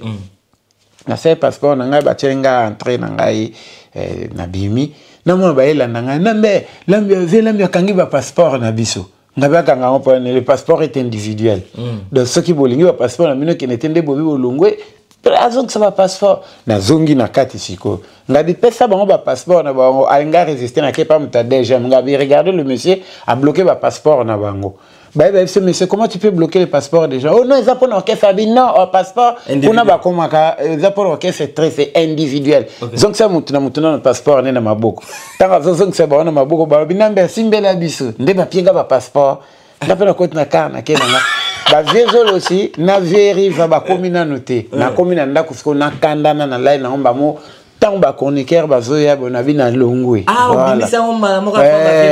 na ce passeport na ngai ba tchenga entrer na ngai na bimi na mo ba ela na ngai nambe l'ambio ve l'ambio kangi ba passeport na biso ngabe kanga on le passeport est individuel mm. Donc ceux qui bolingi ba passeport na mino qui n'était bobi bolongwe azon que ça va passeport na zongi na kati siko ngabi pesa bango ba passeport na bango alinga résister na kepa muta déjà ngabi regardez le monsieur a bloqué ba passeport na bango bah bah ce monsieur comment tu peux bloquer le passeport déjà oh non ils appellent orchestre abi non au passeport on a ba comment ka ils appellent orchestre c'est très c'est individuel donc ça mutu na mutu na passeport na maboko tanga zo zo c'est ba na maboko ba binamba simbela biso nde ba pienga ba passeport la pena côté na car na kena ba viezolo aussi na vérifier ba komina noté na komina ndako siko na kanda na na line na omba mo tant ba chroniqueur bazoya bona bina longwe ah voilà. Obimisa omba mo ka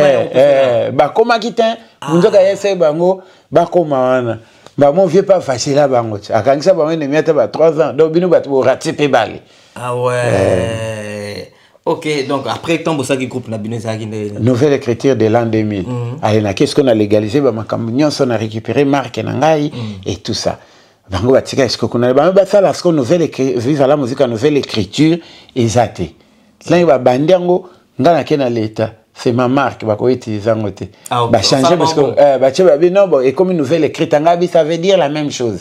eh ba koma kitin munzoka yese bango ba koma wana ba mon vieux pas facile là bango akangisa ba ene miata ba trois ans donc bino ba to raté pe bali ah ouais eh. Ok, donc après tombe ça qui groupe na bino ça qui nouvelle écriture de l'an deux mille. Allez na qu'est-ce qu'on a légalisé ba makambo on a récupéré marque na ngai et tout ça. Bango batika est-ce qu'on a ba ça la ce nouvelle écriture vive la musique nouvelle écriture exacté. Là il va bandiango ngana kena l'état. C'est ma marque va ko utiliser ngote. Ba changer parce que euh ba tcheba bi non bon et comme une nouvelle écriture ngabi ça veut dire la même chose.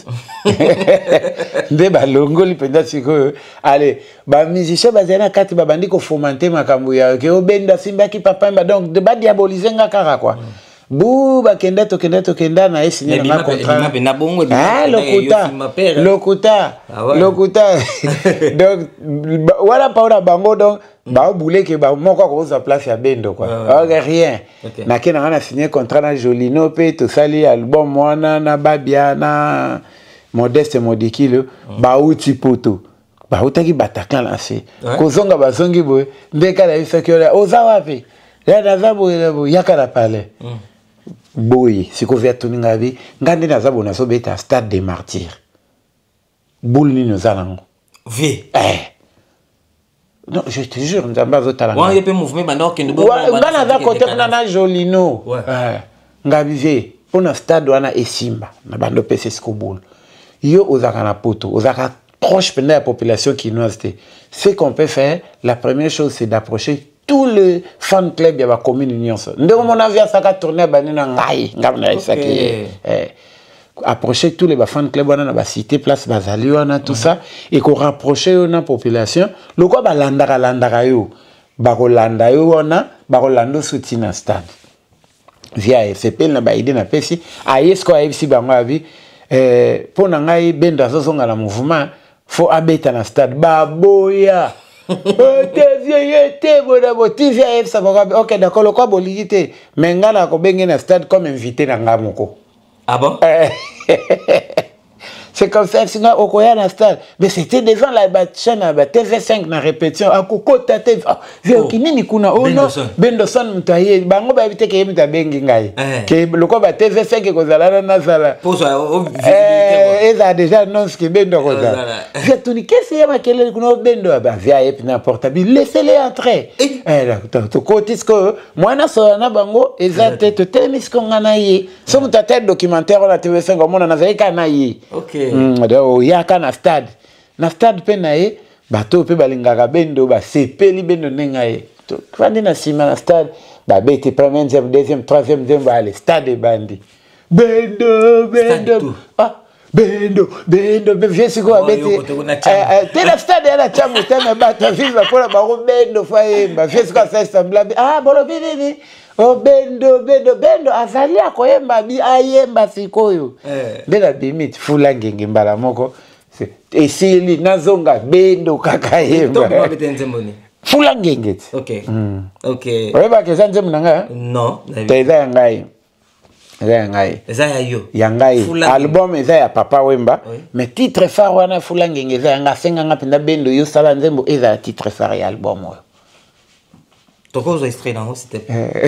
Nde ba longo li penda siko allez ba musicien ba zena kati ba bandi ko fomenter makambo ya ke obenda simba ki papa mba donc de ba diaboliser nga kara quoi. Bu ba kenda to kenda to kenda na signer na contrat. Ah lokuta. Lokuta. Lokuta. Donc voilà pas bango donc ba boulé que ba moko ko za place ya bendo quoi. Ok rien. Na kena ngana signer contrat na Jolino pe to sali album mwana na Babiana Modeste Modikilo ba uti poto. Ba utaki bataka lancé. Ko zonga ba zongi boy ndeka la isa ki oza oza wapi. Ya nazabo yabo yakala pale. Boy, si ko via tuninga bi ngande nazabo na so beta stade des martyrs. Boule ni nos alango. V. Eh. Non, je te jure, nous avons pas talent. Ouais, il peut mouvement maintenant que nous. Ouais, on a da côté on a Jolino. Ouais. Ngabize, on a stade on a Esimba, na bando P C Skobol. Yo ozaka na poto, ozaka proche de la population qui nous était. Ce qu'on peut faire, la première chose c'est d'approcher tous les fan club ya ba commune union. Ndeko mon avis ça ka tourner ba nina ngai, ngabna isa ki. Eh approcher tous les fan club on a ba cité place bazali on a tout ça et qu'on rapprocher la population le quoi ba landaka landaka yo ba ko landa yo on a ba ko lando soutien na stade via F P na ba idée na pesi ayesko a F C bango abi eh pour na ngai benda zo zonga na mouvement faut abeta na stade ba boya te vieux te bona boti via F C bango OK d'accord le quoi bolité mais ngana ko bengi na stade comme invité na ngamoko. Ah bon? C'est comme ça, sinon au Koya stade. Mais c'était devant la chaîne T V cinq na répétition. À Koko Tate, vieux kinini kuna oh non, Bendoson mtaye. Bango ba bite ke mta bengi ngai. Que le quoi ba T V cinq ko zala na zala. Pour ça, eh, ils a déjà non ce que Bendo ko zala. J'ai tout dit qu'est-ce qu'il y a makele kuna Bendo ba via et n'importe quoi. Laissez-les entrer. Eh là, to kotisko moi na so na bango ezate to temisko nganaye. So mta documentaire na T V cinq ko mona na zaika na yi. OK. Mm, do yaka na stade na stade pe na ye bato pe balingaka bendo ba sepeli bendo nenga ye to kwandi na sima na stade ba bete première deuxième troisième deuxième ba le stade bandi bendo bendo ah bendo bendo be viesi ko bete te la stade ala chamu tena bato viva pour ba bendo faye ba viesi ko ça semblable ah bolo bini oh bendo bendo bendo azali akoyemba bi ayemba sikoyo eh de la bimit fula ngenge mbala moko et sili nazonga bendo kaka yemba to ba betenze moni fula ngenge OK OK oye ba kezanze munanga non teza ngai eza ngai eza yo yangai album eza ya Papa Wemba mais titre phare wana fula ngenge eza nga senga ngapenda bendo yo sala nzembo eza titre phare ya album oyo. Toko extrait nango c'était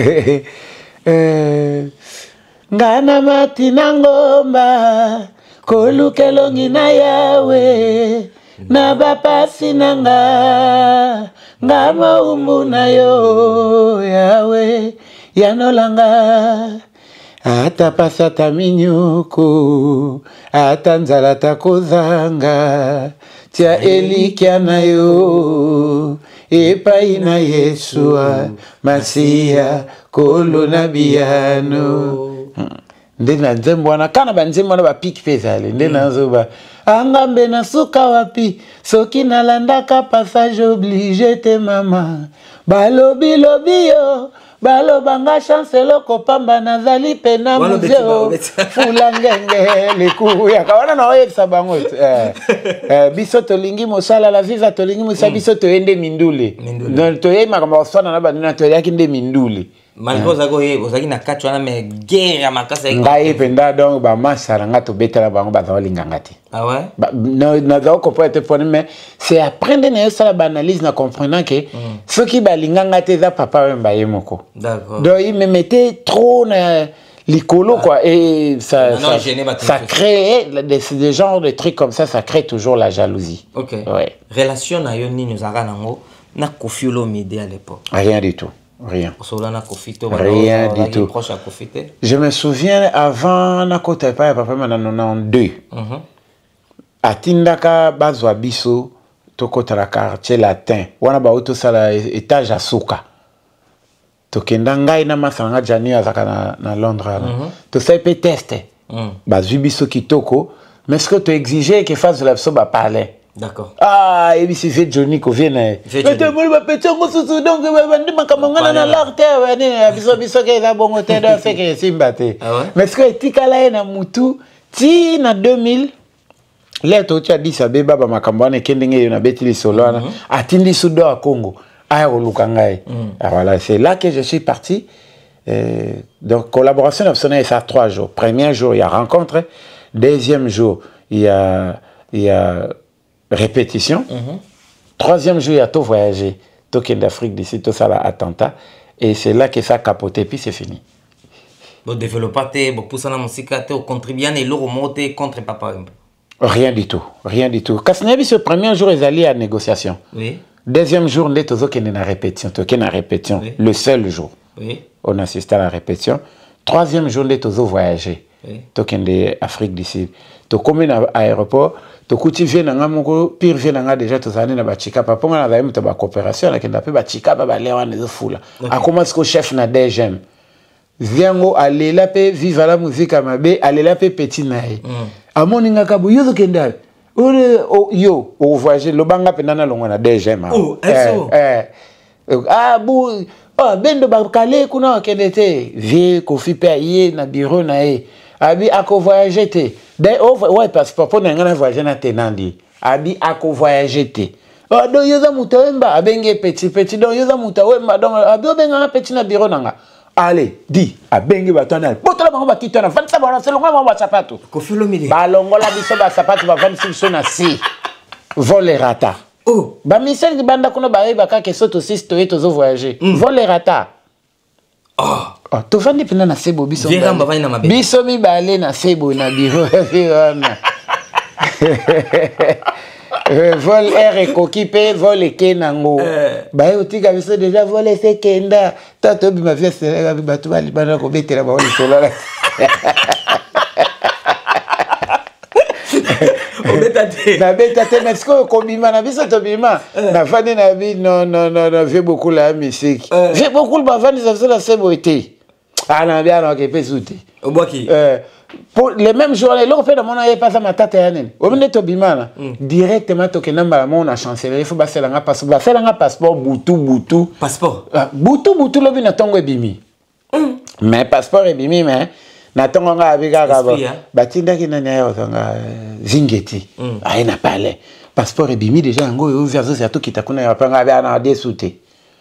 euh ngana matina ngomba kolukelongi na yawe na bapasi nanga ngama umbu na yo yawe yanolanga ata pasata minyuku ata nzala takozanga tia elikia na yo epai na Yeshua Masia kolo na biano ndena nzembo wana kana banzembo na ba pic pezale ndena nzoba angambe na suka wapi soki nalandaka passage obligé te mama balobi lobio balo banga chance loko pamba nazali pena muzeo fula ngenge leku ya kawana na oye sabango eh eh biso tolingi mosala la viva tolingi musa biso to ende mindule non to yema kama osana na banina to yaki nde mindule malgré ça ko ye ozaki na katwa na me guerre ya makasa ngai penda donc ba masara ngato betela bango ba zalinga ngati ah ouais na na za ko peut être mais c'est apprendre na ça la analyse na comprenant que ce qui balinga ngati za Papa Wemba yemoko. D'accord. Donc il me mettait trop na l'icolo ah. quoi et ça non, ça, non, ça crée des, des genres de trucs comme ça ça crée toujours la jalousie. OK. Ouais. Relation na yo ni nous ara nango na Koffi Olomide à l'époque? Rien du tout. Rien. Rien du tout. Je me souviens avant na kota pa papa na quatre-vingt-deux. Mhm. Atindaka bazwa biso to kota la quartier latin. Wana ba auto sala étage asuka. To kenda ngai na masanga jani azaka na, na Londres. Mhm. To sai pe teste. Mhm. Bazwi biso kitoko, mais ce que tu exigeais que fasse la biso ba parler. D'accord. Ah, et puis c'est fait Johnny qui vient. Mais tu me petit on se souvient donc que ma camangana na l'arte ouais biso biso que la bon hôtel de fait que c'est mbaté. Mais ce que tikala na mutu ti na deux mille les to tu as dit ça beba ba makambane kendenge na betili solana atindi sudo à Congo aya olukangai. Voilà, c'est là que je suis parti. Euh, donc collaboration optionnelle ça trois jours. Premier jour il y a rencontre, deuxième jour il y a il y a répétition. Mm-hmm. Troisième jour, il y a tout voyagé. Tout qui est d'Afrique d'ici, tout ça, là, attentat. Et c'est là que ça a capoté, puis c'est fini. Vous développez, vous poussez la musique, vous contribuez à remonter contre Papa Wemba? Rien du tout. Rien du tout. Quand ce premier jour, ils allaient à la négociation. Oui. Deuxième jour, on est tous à la répétition. Tout la répétition. Oui. Le seul jour. Oui. On assistait à la répétition. Troisième jour, on est tous voyager. Oui. Tout qui est d'Afrique d'ici. Tout comme à l'aéroport. To kuti vient nga moko pire vient nga déjà to zani na bachika papa nga na zaime to ba coopération na kenda pe bachika ba balewa na fula a commence ko chef na D G M viango alela pe viva la musique mabe alela pe petit nae amoni nga kabu yozo kenda ore yo o voyager lo banga pe nana longa na D G M oh eso eh ah bu oh bendo ba kale kuna kendete vie ko fi pe ye na bureau na e abi ako voyager te dai o ouais passeport pour n'engana voyager na tenandi abi ako voyager te oh do yoza mutawemba abenge petit petit do yoza mutawemba donc abi obenga petit na bureau nanga allez di abenge batana botola bango bakitana vanisa bana selonga mwa sapato Koffi Olomide balongola biso ba sapato ba vanisa biso na si volerata oh ba misel di banda kuna ba ba ka ke soto six to eight zo voyager volerata oh oh to vandi pena na sebo biso biso mi balé na sebo na bureau wana vol air et coquille vol et kenango ba otika biso déjà vol et kenda tato bi ma vie c'est avec batu bali bana ko betela ba wali sola na betate mais ko komima na biso to bima na vandi na bi non non non j'ai beaucoup la musique j'ai beaucoup ba vandi ça la sebo été ah non bien non que pesute au boki euh pour les mêmes jours les l'on fait dans mon aïe pas ça ma tata yanen au même to bima directement to ke namba mon a chancellerie faut passer la passeport ba faire la passeport butu butu passeport butu butu lo bina tongo bimi mais passeport e bimi mais na tongo nga abika ka ba tinda ki na nyayo tonga zingeti aina pale passeport e bimi déjà ngo yo verso c'est to kitakuna ya panga ba na desute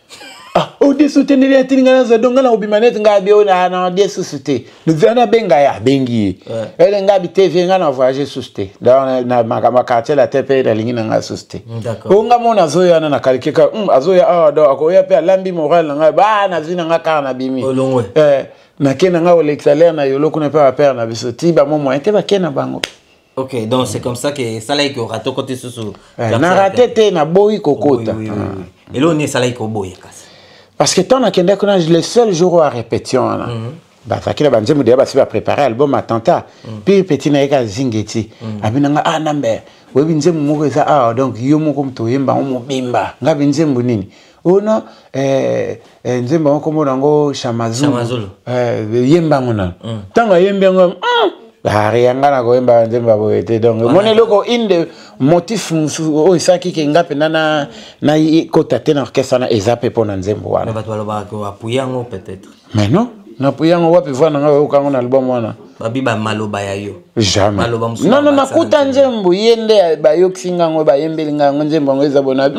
ah o desute ne ya tinga za donga na obimanet nga bi ona na desute le vana benga ya bengi ele nga bi T V nga na voyager suste dans na makama quartier la T P la lingi nga suste o nga mona zoya na kalikeka um azoya ah do akoya pe lambi moral nga ba na zina nga ka na bimi eh na kena nga ole salaire na yolo kuna pa père na biso tiba momo ete ba kena bango. Ok, donc c'est comme ça que ça là que rato côté sous na raté te na boyi kokota et là on est ça là ko boyi kasi parce que tant que on a le seul jour à répétition là bah ça qui la banze mudia ba se préparer album attentat puis petit na eka zingeti abinanga ah nambe we binze mu ça ah donc yo mu ko mto yemba mu bimba nga binze mbunini ono eh nzemba ko mo nango Shamazulu eh yemba ngona tanga yemba ngom hari yangana ko yemba nzemba bo ete donc moni loko inde motif o isaki ke ngape nana na ko tate na orchestre na ezape pona nzembo wana ba twaloba ko apuyango peut-être mais non na puyango wapi vana nga ukango na album wana babi ba maloba ya yo jamais non non nakuta nzembo yende ba yokinga ngo ba yembeli nga nzembo ngo ezabona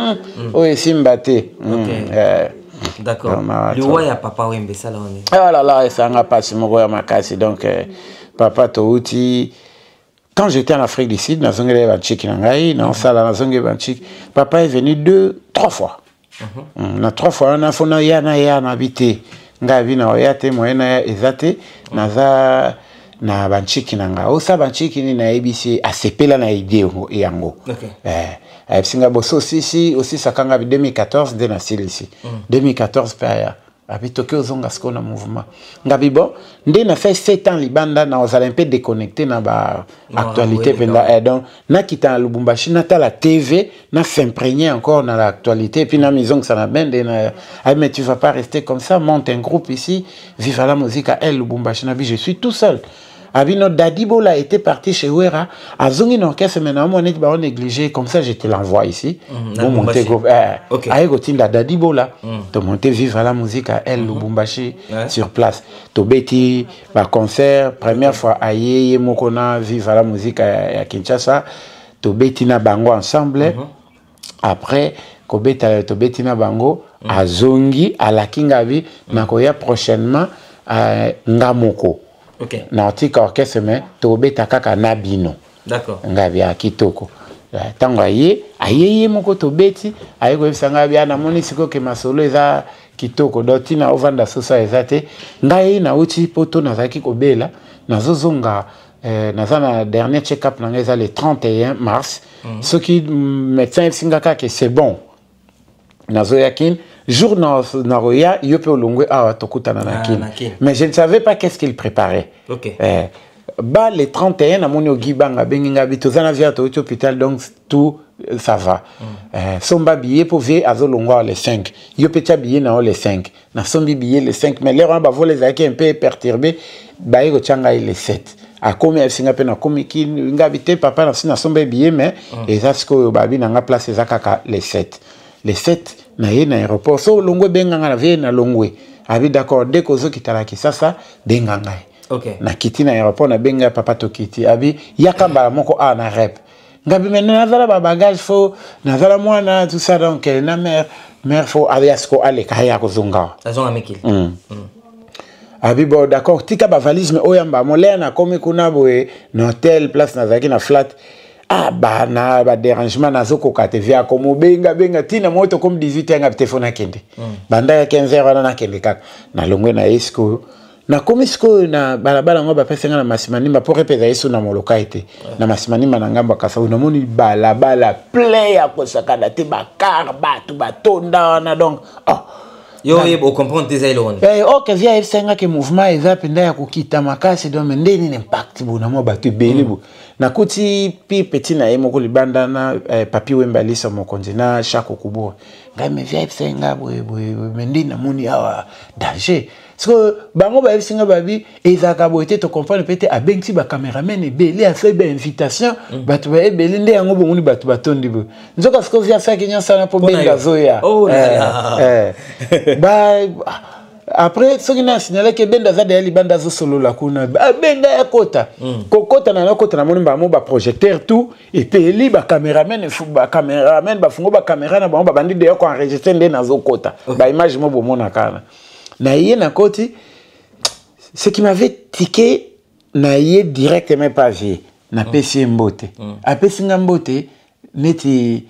o esimba te eh d'accord le roi ya Papa Wemba ça là on est ah là là ça nga passe moko ya makasi donc papa touti quand j'étais en Afrique du Sud, dans un banchik nangai, dans sala dans un banchik, papa est venu deux, trois fois. Na trois fois on a fait na yana yana habité. Ngavi na oyate moyena ezate na za na banchik nanga. Osa banchik ni na A B C asepela na idée yango. Eh eh singa boso aussi aussi sakanga deux mille quatorze de na ici deux mille quatorze paya abi toke ozonga siko na mouvement ngabi bon ndé na fait sept ans libanda na ozala un peu déconnecté na ba actualité penda eh donc na kita Lubumbashi na ta la T V na s'imprégner encore dans l'actualité et puis na maison que ça na bende na ah mais tu vas pas rester comme ça, monte un groupe ici, vive la musique à elle Lubumbashi na bi je suis tout seul. Abi notre Dadibola a été parti chez Ouera, a zongi orchestre maintenant on est pas négligé comme ça je te l'envoie ici. Bon monter groupe eh aïe gotinda Dadibola, to monter vivre la musique à elle Lubumbashi sur place. To beti ba concert première fois aïe mokona vivre la musique à Kinshasa, to beti na bango ensemble. Après ko beta to beti na bango a zongi à la Kingabi na koya prochainement à Ngamoko. Ok. Na otika orchestre mais tobe takaka na bino. D'accord. Ngabi ya kitoko. Tango aye aye moko tobeti aye ko bisanga bya na moni siko ke masolo eza kitoko doti na ovanda sosa ezate ngai na uti poto na zaki ko bela na zozonga eh, na zana dernier check-up na ngeza le trente et un mars. Mm -hmm. Ce qui médecin singaka que c'est bon. Nazo yakin jour na na roya yope olongwe a tokutana na kin. Mais je ne savais pas qu'est-ce qu'il préparait. OK. Eh ba le trente et un na moni ogibanga benginga bitozana via to hôpital donc tout ça va. Mm. Eh somba billet pour vie azolongwa le cinq. Yope tia billet na le cinq. Na sombi billet le cinq mais les gens ba voler zaki un peu perturbé ba yego changa le sept. A komi a singa pe na komi ki ngabité papa na sina somba billet mais ezasko babi na nga place ezakaka le sept. Les sept na ye na aéroport so longwe benganga na vie na longwe abi d'accord dès que zo kitala kisasa benganga OK na kiti na aéroport na benga papa to kiti abi yakamba moko a na rep ngabi maintenant nazala ba bagage fo nazala mwana tout ça donc na mère mère fo abi asko ale kaya ko zonga azonga mekili mm. mm. abi bon d'accord tika ba valise mais oyamba molé na komi kuna boye na hotel place na zaki na flat. Ah bah na ba dérangement na zoko kate via comme benga benga tina moto comme dix-huit heures ngap téléphone akende banda ya quinze heures na kende kaka na longwe na esco na komisko na balabala ngo ba pesenga na masimanima pour repeza yesu na moloka ete na masimanima na ngamba kasa una moni balabala plein ya kosakana te ba car ba tu ba tonda na donc oh yo yebo comprendre des ailerons eh OK via esenga ke mouvement eza penda ya kokita makasi donc ndeni impact bona mo ba tu belibu na kuti pi petit na yemo ko libanda na eh, papi wemba lisa mokonzi na shako kubwa ngai me via esenga boye boye mendi na moni awa danger so bango ba esenga babi ezaka boye to comprendre peut-être abengti ba cameraman e belé a fait ba invitation batu ba e belé nde yango bomuni batu batondi bo nzoka siko via ça kinya sana po benga zoya oh là eh ba après ce qui n'a signalé que benda za de libanda zo solo la kuna benga ya kota kokota na kota na moni ba mo ba projecteur tout et puis li ba cameraman e fu ba cameraman ba fungo ba caméra na ba ba bandi de ko enregistrer nde na zo kota ba image mo bomona kana na yé na koti ce qui m'avait tiqué na yé directement pas vu na pesi mbote a pesi mbote neti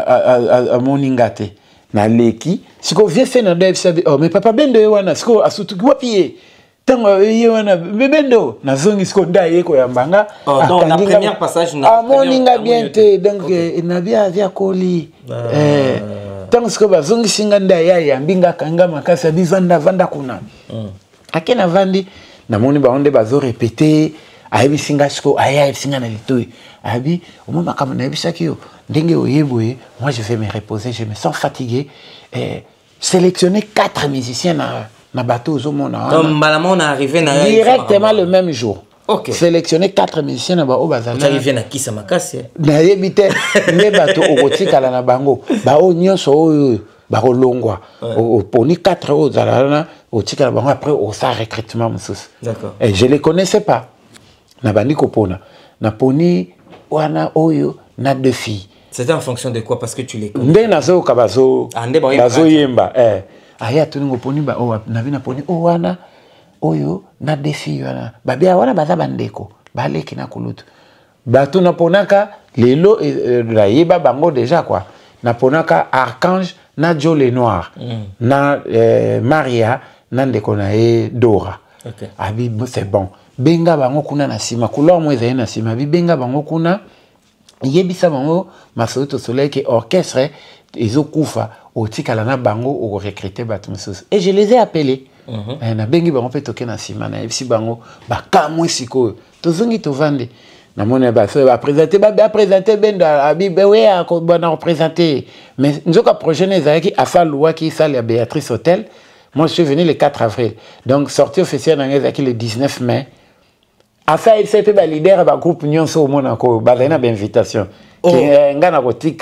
a moningate na leki siko vie fait na dev sabi oh mais papa bendo wana siko asutuki wapi tango ye wana bendo na zongi siko ndaye ko yambanga oh donc la première passage na a moninga bien te donc na bia via koli eh tango siko bazongi singa ndaye yambinga kanga makasa bivanda vanda kuna akena vandi na moni ba onde bazo répéter ayebi singa siko aya singa na litoi abi omoma kama na bisaki yo ndenge oyeboye moi je vais me reposer je me sens fatigué et sélectionner quatre musiciens na na bateau au monde donc malamon on est arrivé na directement le même jour. OK sélectionner quatre musiciens na ba o bazala tu arrivé na kisa makasi na yebite ne bateau okotikala na bango ba o nyonso oyo ba kolongwa poni quatre o zalana otikala bango après au sa recrutement mususu. D'accord. Et je les connaissais pas na bandi kopona na poni wana oyo na deux filles. C'était en fonction de quoi parce que tu les connais. Ndé nazo kabazo ande ba bazo yemba eh aya tuningo poni ba o na vina poni o wana oyo na deux filles wana babia wana baza bandeko baleki na kulutu bato na ponaka lelo la yeba bango déjà quoi na ponaka Archange na Joe le Noir na Maria na ndeko na e Dora. OK. Abi c'est bon benga bango kuna na sima couleur mo ezali na sima bi benga bango kuna yebisa bango Masauti Soleil que orchestre ezokufa otikala na bango o recruter bato mosusu. Et je les ai appelés. Mm-hmm. Na bengi bango pe toke na sima na yebisi bango ba kamwe sikoyo tozongi tovande na mona ba so ba présenter ba ba présenter bendo abi be we a ko bona représenter mais nzoka projet nezaki afa loi qui salle à Béatrice Hôtel. Moi je suis venu le quatre avril donc sortie officielle na nezaki le dix-neuf mai afa il s'était ba leader ba groupe nyonso au Monaco ba na ba invitation. Oh. Donc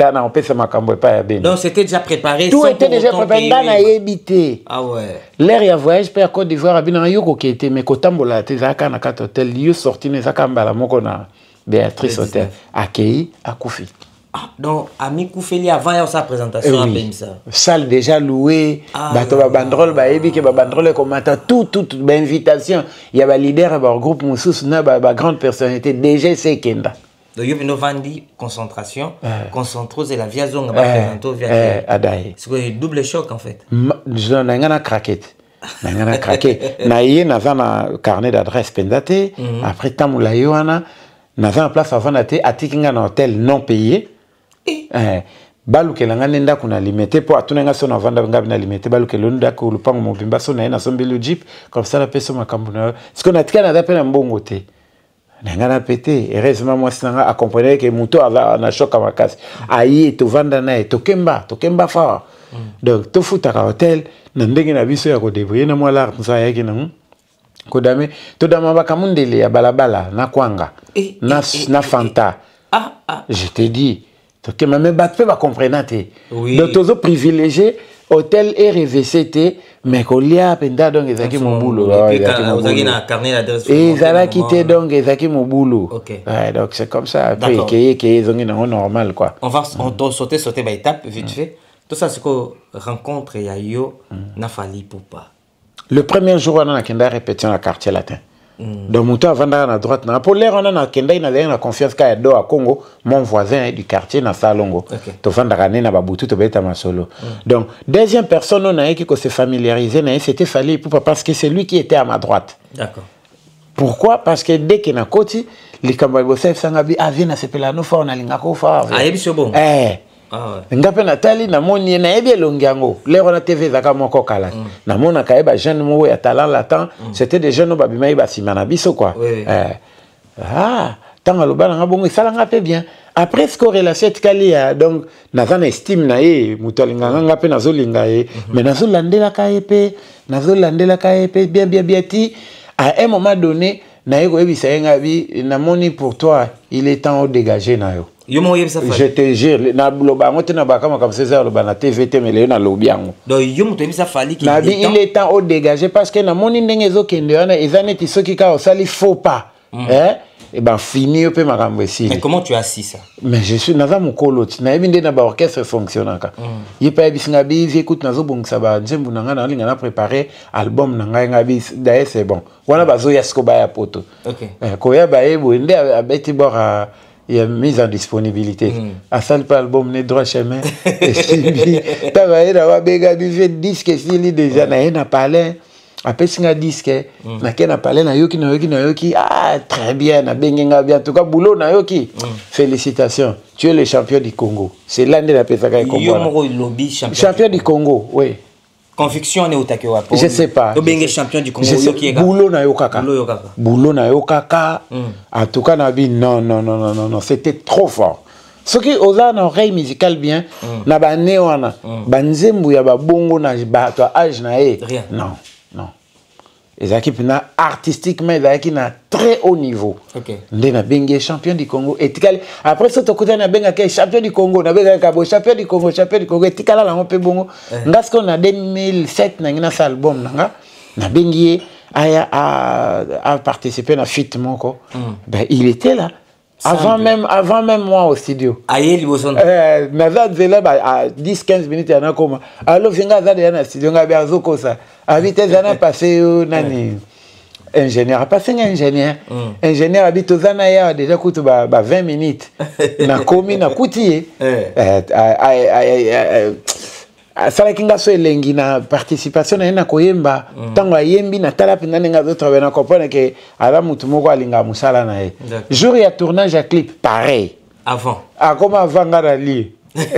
c'était déjà préparé. Tout était déjà préparé. Ngana yebité. Ah ouais. L'air ya voyage per Côte d'Ivoire abina yoko qui était mais kotambola tezaka na kat hôtel lieu sorti nezaka mbala moko na Béatrice Hôtel accueilli à Koufi. Ah, donc ami Koufeli avant ya sa présentation à Benza. Salle déjà louée, ah, bato ba bandrole ba yebi ke ba bandrole commenta tout tout ba invitation, il y a ba leader ba groupe mususu na ba grande personnalité déjà c'est Kenda. Donc, il y a une vandi concentration, concentrose et la via zone, via Adaï. C'est un double choc en fait. Je n'ai pas craqué. Je n'ai pas craqué. Je n'ai pas carnet d'adresse pendate. Après, tant que je n'ai pas place avant d'aller à un hôtel non payé. Balu ke langa nenda kuna limité pour atunenga sona vanda ngabina limité balu ke londa ko lupango mobimba sona na sombelo jeep comme ça la personne makambo na ce qu'on a tika na d'appel mbongo te. Nangana pété heureusement moi sinanga a comprendre que muto ala na choc à makasi ayi to vanda na to kemba to kemba fort donc to futa ka hotel na ndenge na biso ya ko débrouiller na moi la ça yaki na ko dame to dama ba kamundele ya balabala na kwanga na na fanta ah ah je te dis to que même ba peut pas comprendre té donc tozo privilégié hôtel et R V C T mais kolia penda donc ezaki mon boulot ezaki na carnet d'adresse et zala quitté donc ezaki mon boulot ouais donc c'est comme ça après que que ezongi na normal quoi on va on doit sauter sauter ba étape vite fait tout ça c'est que rencontre ya yo na fali poupa le premier jour on a kenda répétition à quartier latin. Donc, mon tour avant à droite, pour l'air, on a Kenda, il a confiance qu'à do à Congo, mon voisin du quartier, dans Salongo. Tu vas faire na babutu, tu vas être ma solo. Donc, deuxième personne, on a qui s'est familiarisé, c'était Fali Poupa parce que c'est lui qui était à ma droite. D'accord. Pourquoi? Parce que dès qu'il y a un côté, les Kambabosef Sangabi, ah, viens à ce pelano fort, on a l'ingako fort. Ah, il est bon. Eh. Ngape Nathalie na moni na ebi longiango lero na T V zaka moko kala na mona kaeba jeune mo ya talent latent c'était des jeunes babima ba simana biso quoi eh ah tanga lobana ngabongo sala ngape bien après ce corrélation tikalia donc nazana estime na ye mutolinga ngape nazolinga ye mais nazolandela kaepe nazolandela kaepe bien bien bien ti à un moment donné na yego ebisa ngabi na moni pour toi il est temps de dégager na yo. Je te jure, na bloba ngote na baka comme César le bana T V T mais le na lobiango. Donc yum to bisa fali ki il est temps au dégager parce que na moni ndenge zo kende wana ezaneti soki ka osali faux pas. Hein? Et ben fini pe makambo ici. Mais comment tu as assis ça? Mais je suis naza mukolo na ebinde na ba orchestre fonctionnaka. Yepa ebisinga bi écoute nazo bongisa ba njembu nanga na linga na préparer album nanga ngabi d'ailleurs c'est bon. Wana bazo yasko ba ya poto. OK. Eh ko ya ba ebo ndé abeti bora il y a mise en disponibilité. À ça, l'album n'est droit chemin. Et si, t'as vu, t'as vu, fait disque, fili déjà, n'a pas parlé. Après, si un disque, n'a qu'un parlé, n'a yoki, n'a yoki, n'a yoki. Ah, très bien, n'a bengenga bien. En tout cas, boulot, n'a yoki. Félicitations. Tu es le champion du Congo. C'est l'un de la Pesaka Congo. Yo lobby champion. Champion du Congo, oui. Conviction ne otake wa je sais pas to benga champion du Congo yoki boulot na yokaka boulot yokaka boulot na yokaka en tout cas na bi non non non non non c'était trop fort ce qui oza na oreille musicale bien na ba ne wana banzembu ya ba bongo na ba to âge na e non non les équipes na artistiquement ils na très haut niveau. OK. Ndena benga champion du Congo et tikali après ça to kota na benga ke champion du Congo na benga ka bo champion du Congo champion du Congo tikala la ngompe bongo ngasko na deux mille sept na ngina sa album nanga na bengi aya a a participé na feat moko ben il était là avant même avant même moi au studio aye liboson euh naza zela ba à dix quinze minutes yana koma alors vinga za de na studio ngabi azoko sa habite zana passé nani ingénieur passé ingénieur ingénieur habite zana ya déjà kutu ba vingt minutes na komi na kuti euh sala kinga so elengi na participation na na koyemba tango ayembi na tala pina nga d'autres na comprendre que ala mutu moko alinga musala na e jour ya tournage à clip pareil Avant. Ah, comment avant Garali?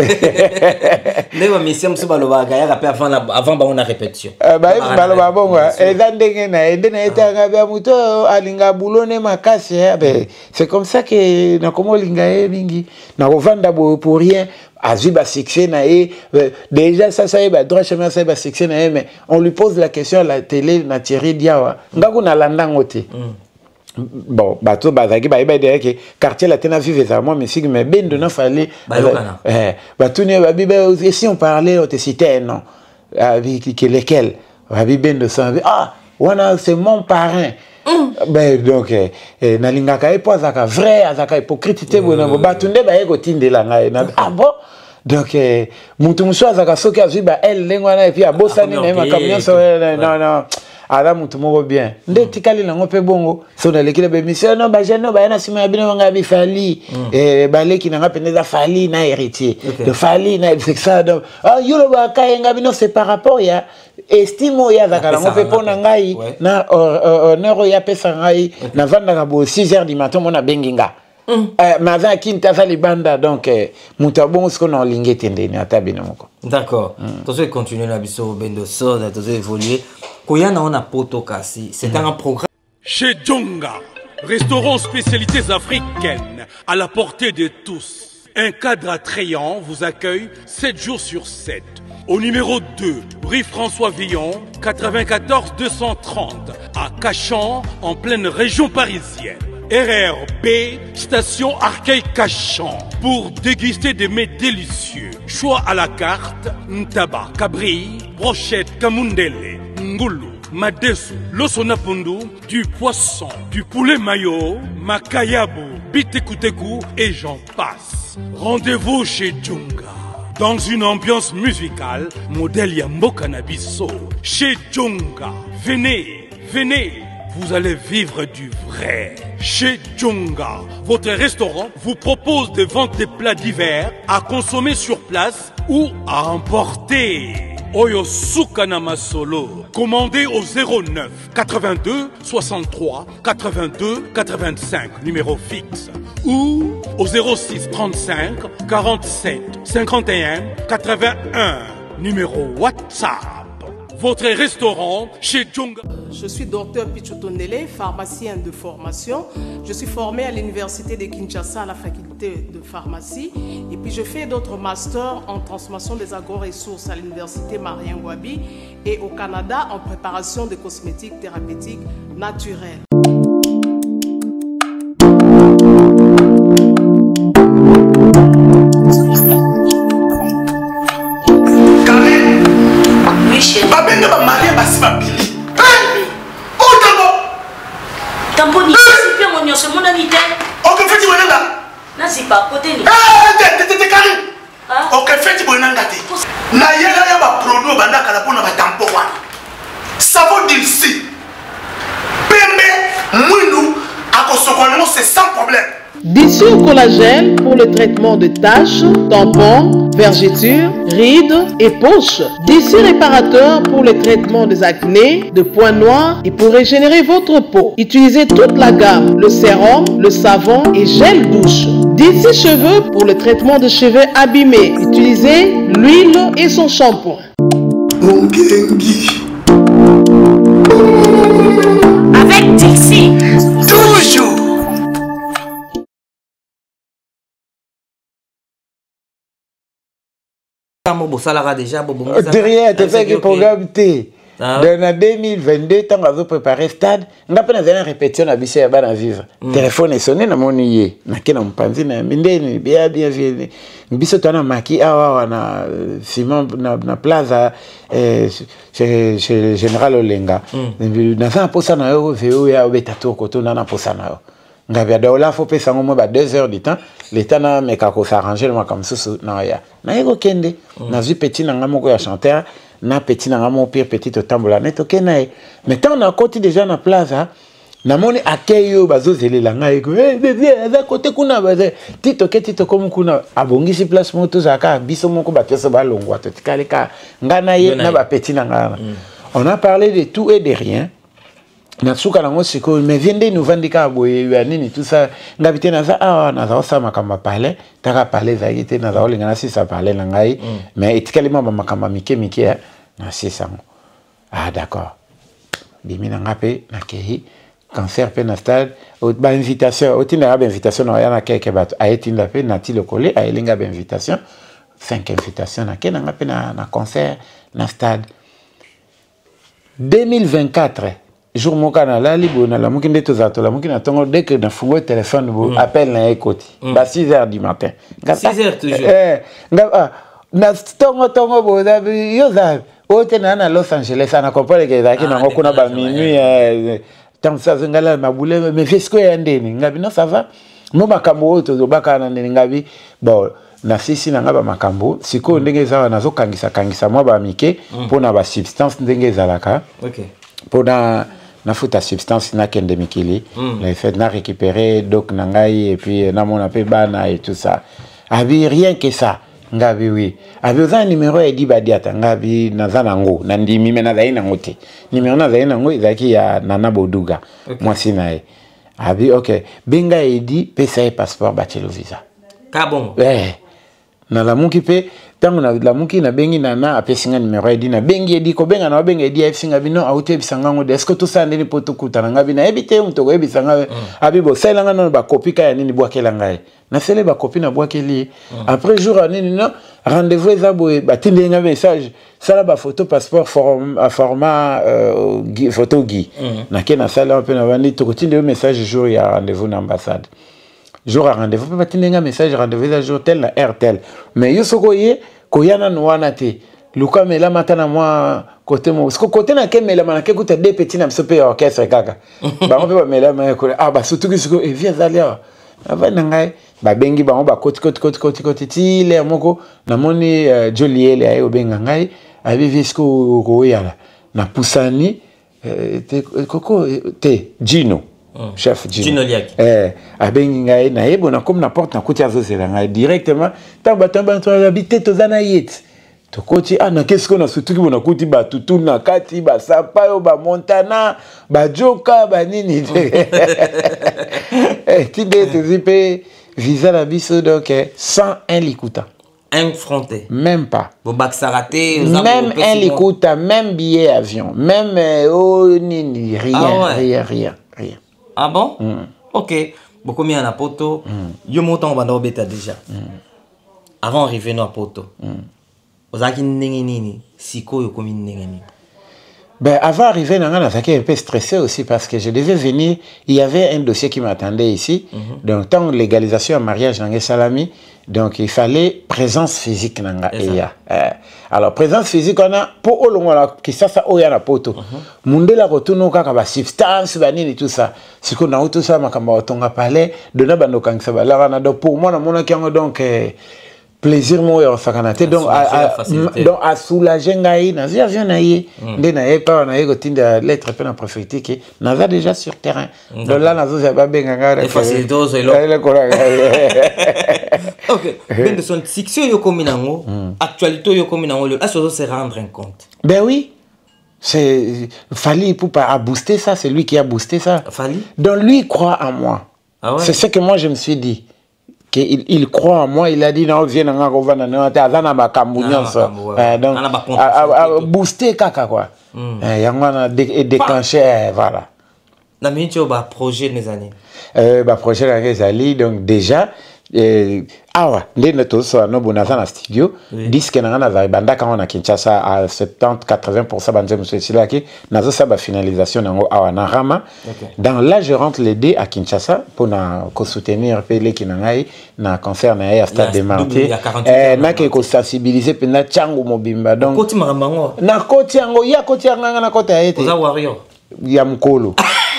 Les mission c'est baloba gaya après avant avant ba on a répétition. Euh bah baloba bon et ndenge na ende na etanga ba muto alinga bulone makasi ben c'est comme ça que na komo linga mingi na kovanda pour rien azu ba succès na e déjà ça ça ba droit chemin ça ba succès na mais on lui pose la question à la télé na Thierry Diawa ngaku na landango te. Bon, bateau bazaki ba iba de que quartier la tena vive ça moi mais si mais ben de na fallait eh bateau ne ba si on parlait on te citait non avec lesquels babi ben de ça ah wana c'est mon parrain. Ben donc eh na lingaka e po zaka vrai azaka hypocrite te bona bateau ne ba eko tindela ngai na ah bon donc mutu muso azaka soki azu ba elle lengwana et puis abosani na ma camion so non non ala mutu moko bien nde tikali nango pe bongo so na lekile be mission no ba jeune ba na sima ya bino nga bi fali eh baleki nanga peneza fali na héritier de fali na c'est ça donc ah yolo ba kayenga bino c'est par rapport ya estimo ya zakala ngo pe pona ngai na honneur ya pesa ngai na vanda ka bo six heures du matin mona benginga euh maza kinta fa libanda donc mutu bon ce qu'on a lingé ndeni atabina moko. D'accord. Toi tu continuer la biso bendo soda toi évoluer. Koyana on a poto kasi, c'est un programme. Chez Djonga, restaurant spécialités africaines à la portée de tous. Un cadre attrayant vous accueille sept jours sur sept. Au numéro deux, rue François Villon, quatre-vingt-quatorze deux cent trente, à Cachan, en pleine région parisienne. R R B, station Arcueil-Cachan, pour déguster des mets délicieux. Choix à la carte, ntaba, cabri, brochette, kamundele, ngulu, madesu, losonapundu, du poisson, du poulet mayo, makayabu, bitekuteku et j'en passe. Rendez-vous chez Djonga. Dans une ambiance musicale, modèle Yambo Cannabiso. Chez Djonga. Venez, venez. Vous allez vivre du vrai. Chez Djonga, votre restaurant vous propose de vendre des plats divers à consommer sur place ou à emporter. Oyo Sukana Masolo. Commandez au zéro neuf quatre-vingt-deux soixante-trois quatre-vingt-deux quatre-vingt-cinq, numéro fixe. Ou au zéro six trente-cinq quarante-sept cinquante et un quatre-vingt-un, numéro WhatsApp. Votre restaurant chez Djonga. Je suis docteur Pichotondele, pharmacien de formation. Je suis formé à l'université de Kinshasa à la faculté de pharmacie. Et puis je fais d'autres masters en transformation des agro-ressources à l'université Marien Ngouabi et au Canada en préparation de cosmétiques thérapeutiques naturelles. Babende ba marié basi ba bili. Oh d'abord. Tamponi, c'est bien mon nyonso mon ami. OK feti bonanga. Na c'est pas côté ni. Ah, te te te kari. OK feti bonanga te. Na yela ya ba produit banda kala pona ba tampo wana. Savon d'ici. Pembe mwindu akosokolo c'est sans problème. D'ici au collagène pour le traitement de taches, tampons, vergetures, rides et poches. D'ici réparateur pour le traitement des acnés, de points noirs et pour régénérer votre peau. Utilisez toute la gamme, le sérum, le savon et gel douche. D'ici cheveux pour le traitement de cheveux abîmés. Utilisez l'huile et son shampoing. Avec Dixie. Toujours. Derrière, tu fais que programme T. Dans deux mille vingt-deux, tant que vous préparez stade, on a pas une répétition à Bissé à vivre. Téléphone est sonné dans mon yé. Na kena mpanzi na mindeni bien bien bien. Biso tana maki awa na Simon na na plaza eh chez chez général Olenga. Na ça posa na yo veo ya betato koto na na posa na yo. Ngabia dola faut pesa ngomo ba deux heures du temps. L'état na meka ko s'arranger le comme ça na ya. Na yego kende. Na vu petit na ngamo ko ya chanteur. Na petit na ngamo pire petit au tambola net ok na. Mais tant on a côté déjà na plaza. Na moni akeyo bazo zelela ngai ko eh bébé à côté kuna baze tito ke tito comme kuna abongisi place moto zaka biso moko bateso balongwa to tikaleka ngana ye na ba petit na ngana. On a parlé de tout et de rien. na suka nango siko mais viende nous vandika boye nini tout ça ngabite na za ah na za osama kama pale taka pale za yite na za olinga na sisa pale na ngai mais etikali mama makamba mike mike na sisa ah d'accord bimina ngape na kehi cancer pe na stade ba invitation otina ba invitation na yana keke bato ayetinda pe na ti le collé ayelinga ba invitation cinq invitations na kena ngape na na concert na stade deux mille vingt-quatre jour moka na la libo na la muki ndeto za to la muki na tongo dès que na fungo téléphone bo mm. appel na ekoti mm. ba six heures du matin six heures toujours eh nga na tongo tongo bo da yo za ote na na Los Angeles ana compare ke za ki na ngokuna ba minuit eh tant ça ngala mabule mais fisco ya ndeni ngabi no ça va mo makambo to zo baka na ndeni ngabi bon na sisi na ngaba makambo siko ndenge za na zo kangisa kangisa mwa ba mike pona ba substance ndenge za laka OK pona na futa substance na kende mikili mm. la fait na récupérer donc nangai et puis na mona pe bana et tout ça abi rien que ça ngabi oui abi za numéro e di badiata ngabi na za nango na ndimi mena za ina ngote numéro na za ina ngo izaki ya Nana Boduga okay. Moi sinae abi OK binga e di pesa e passeport bachelor visa ka bon eh na la muki pe tango na la muki na bengi na na apesinga numéro edi na bengi edi ko benga na bengi edi afisinga bino auto bisanga ngo de est-ce que tout ça ndeni poto kutana ngabi na ebite mutoko ebisanga mm. abi bo selanga no ba kopika ya nini bwakela ngai na sele ba kopi na bwakeli mm. après jour nini no rendez-vous ezabo ba tindenga message sala ba photo passeport form, format euh, gui, photo gui mm. na ke na sala pe na bandi to tinde message jour ya rendez-vous na ambassade jour à rendez-vous pas tindenga message rendez-vous à jour tel na R tel mais yo soko ye koyana no wana te luka mela matana moi côté mo parce que côté na kemela manake kuta deux petits na msope ya orchestre kaka ba mo pe ba mela ma ko ah ba surtout que siko e via zalia ava ngai ba bengi ba mo ba koti koti koti koti koti ti le moko na moni uh, joliele ayo benga ngai abi visco ko yala na pusani uh, te koko te Gino Mm. Chef Gino Liaki eh abengi ngai na yebo na comme na porte na kuti azozela ngai directement tamba tamba to habité to zana yet to koti ana qu'est-ce qu'on a surtout que na kuti ba tutu na kati ba sapayo ba montana ba joka ba nini eh tinde te zipe visa la biso donc cent un likuta un fronté même pas bo baksaraté même un likuta même billet avion même oh nini rien ah ouais. rien rien rien. Ah bon? Mm. Ok. Beaucoup mis en Poto. Mm. Yo montant on va dans bêta déjà. Mm. Avant d'arriver à Poto. Vous avez nini siko yo comme nini. Ben avant d'arriver dans la j'étais un peu stressé aussi parce que je devais venir. Il y avait un dossier qui m'attendait ici. Mm-hmm. Donc tant légalisation en mariage dans Salami. Donc il fallait présence physique nanga eya. Euh, alors présence physique on a pour olongola qui ça ça oya na poto. Mundela retourno kaka ba substance ba nini tout ça. Siko na tout ça makamba otonga parler dona bando kangisa ba la na do pour moi na mona kiango donc eh, plaisir mo ya sakanate donc à, à, donc à soulager ngai na zia vient na ye nde na ye pa na ye ko tinda lettre pe na préfecture qui na va déjà sur terrain. Donc là na zo za ba benga ngara. Facilito zo ilo. OK. Ben de son fiction yo comme nango, actualité yo comme nango, là ça se rendre en compte. Ben oui. C'est Fali pour pas booster ça, c'est lui qui a boosté ça. Fali. Donc lui il croit en moi. Ah ouais. C'est ce que moi je me suis dit. qu'il il croit en moi, il a dit non viens nga ko vana na ta zana ba kambunyon ça. Donc a booster kaka quoi. Eh yango na déclencher voilà. Na mincho ba projet mes années. Euh ba projet la Kezali donc déjà eh awa ndene to so no bonaza na studio disque na na za banda quand on a Kinshasa à soixante à quatre-vingts pour cent banze monsieur Silaki nazo sa ba finalisation nango awa na Rama. Dans là je rentre les deux à Kinshasa pour na ko soutenir pele kinangai na concert na ya stade de Manté eh na ke ko sensibiliser pe na changu mobimba donc koti marambango na koti yango ya koti yanga na kota ete oza warrior ya mkolo.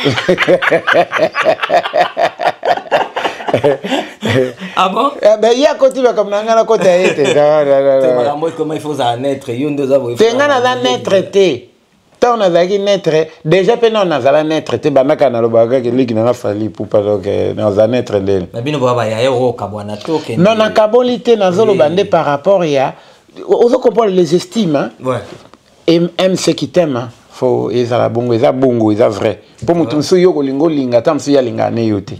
Ah bon? Eh ben il y a côté comme nangana côté été. Comment il faut ça naître? Il deux avoir. C'est ngana za naître té. Tant on a zaki naître déjà pe non na za naître té banaka na lobaga ke liki na fali pour pas que na za naître ndel. Na bino baba ya yo kabwana toke. Non na kabolité na zolo bande par rapport ya ozo comprendre les estimes. Ouais. Aime aime ce qui t'aime. faut ezala bongo eza bongo eza vrai po mutu musu yo kolingo linga ta musu ya linga ne yote.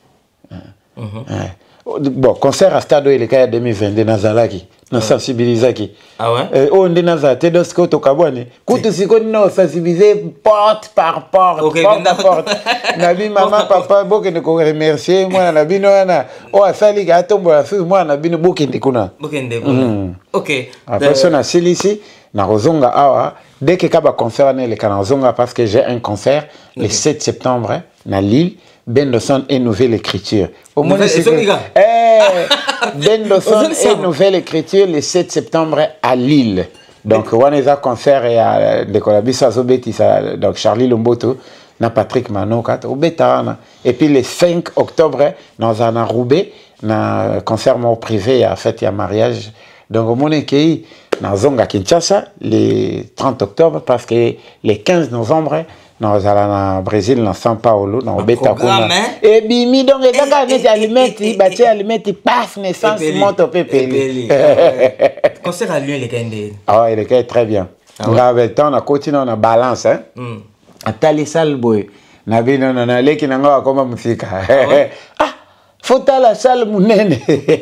Bon, concert à Stade il est en deux mille vingt-deux nazalaki na sensibilisaki. Ah ouais? Euh on est nazala te dos ko to kabone. Kutu siko no sensibiliser porte par porte, okay, porte par porte. Nabi maman papa boke ne ko remercier moi na bino na o asali ga tombo la fille moi na bino boke ndikuna. Boke ndikuna. OK. Après ça na silisi na rozonga awa dès que kaba concert na le kanazonga parce que j'ai un concert le sept septembre na Lille. Ben Dawson et nouvelle écriture. Au moins, c'est Ben Dawson et nouvelle écriture le sept septembre à Lille. Donc, on a un concert et à Dekolabisa Zobeti, donc Charlie Lomboto, na Patrick Manokat, au Betana. Et puis le cinq octobre, dans un Roubaix, un concert mort privé, à fait, il y a mariage. Donc, au moins, qui dans Zonga Kinshasa, le trente octobre, parce que le quinze novembre, nous allons au Brésil, dans São Paulo, dans le Beta Kuna. Et bimi, donc, les gars, les aliments, ils battent les aliments, ils passent naissance, ils montent au pépé. Concert à Lyon, les gars. Ah, il est très bien. On a le temps, on a continué, on a balance. À Talisal, boy. On a vu, on a allé, qui n'a pas comme musique. Ah! Faut à la salle mounene.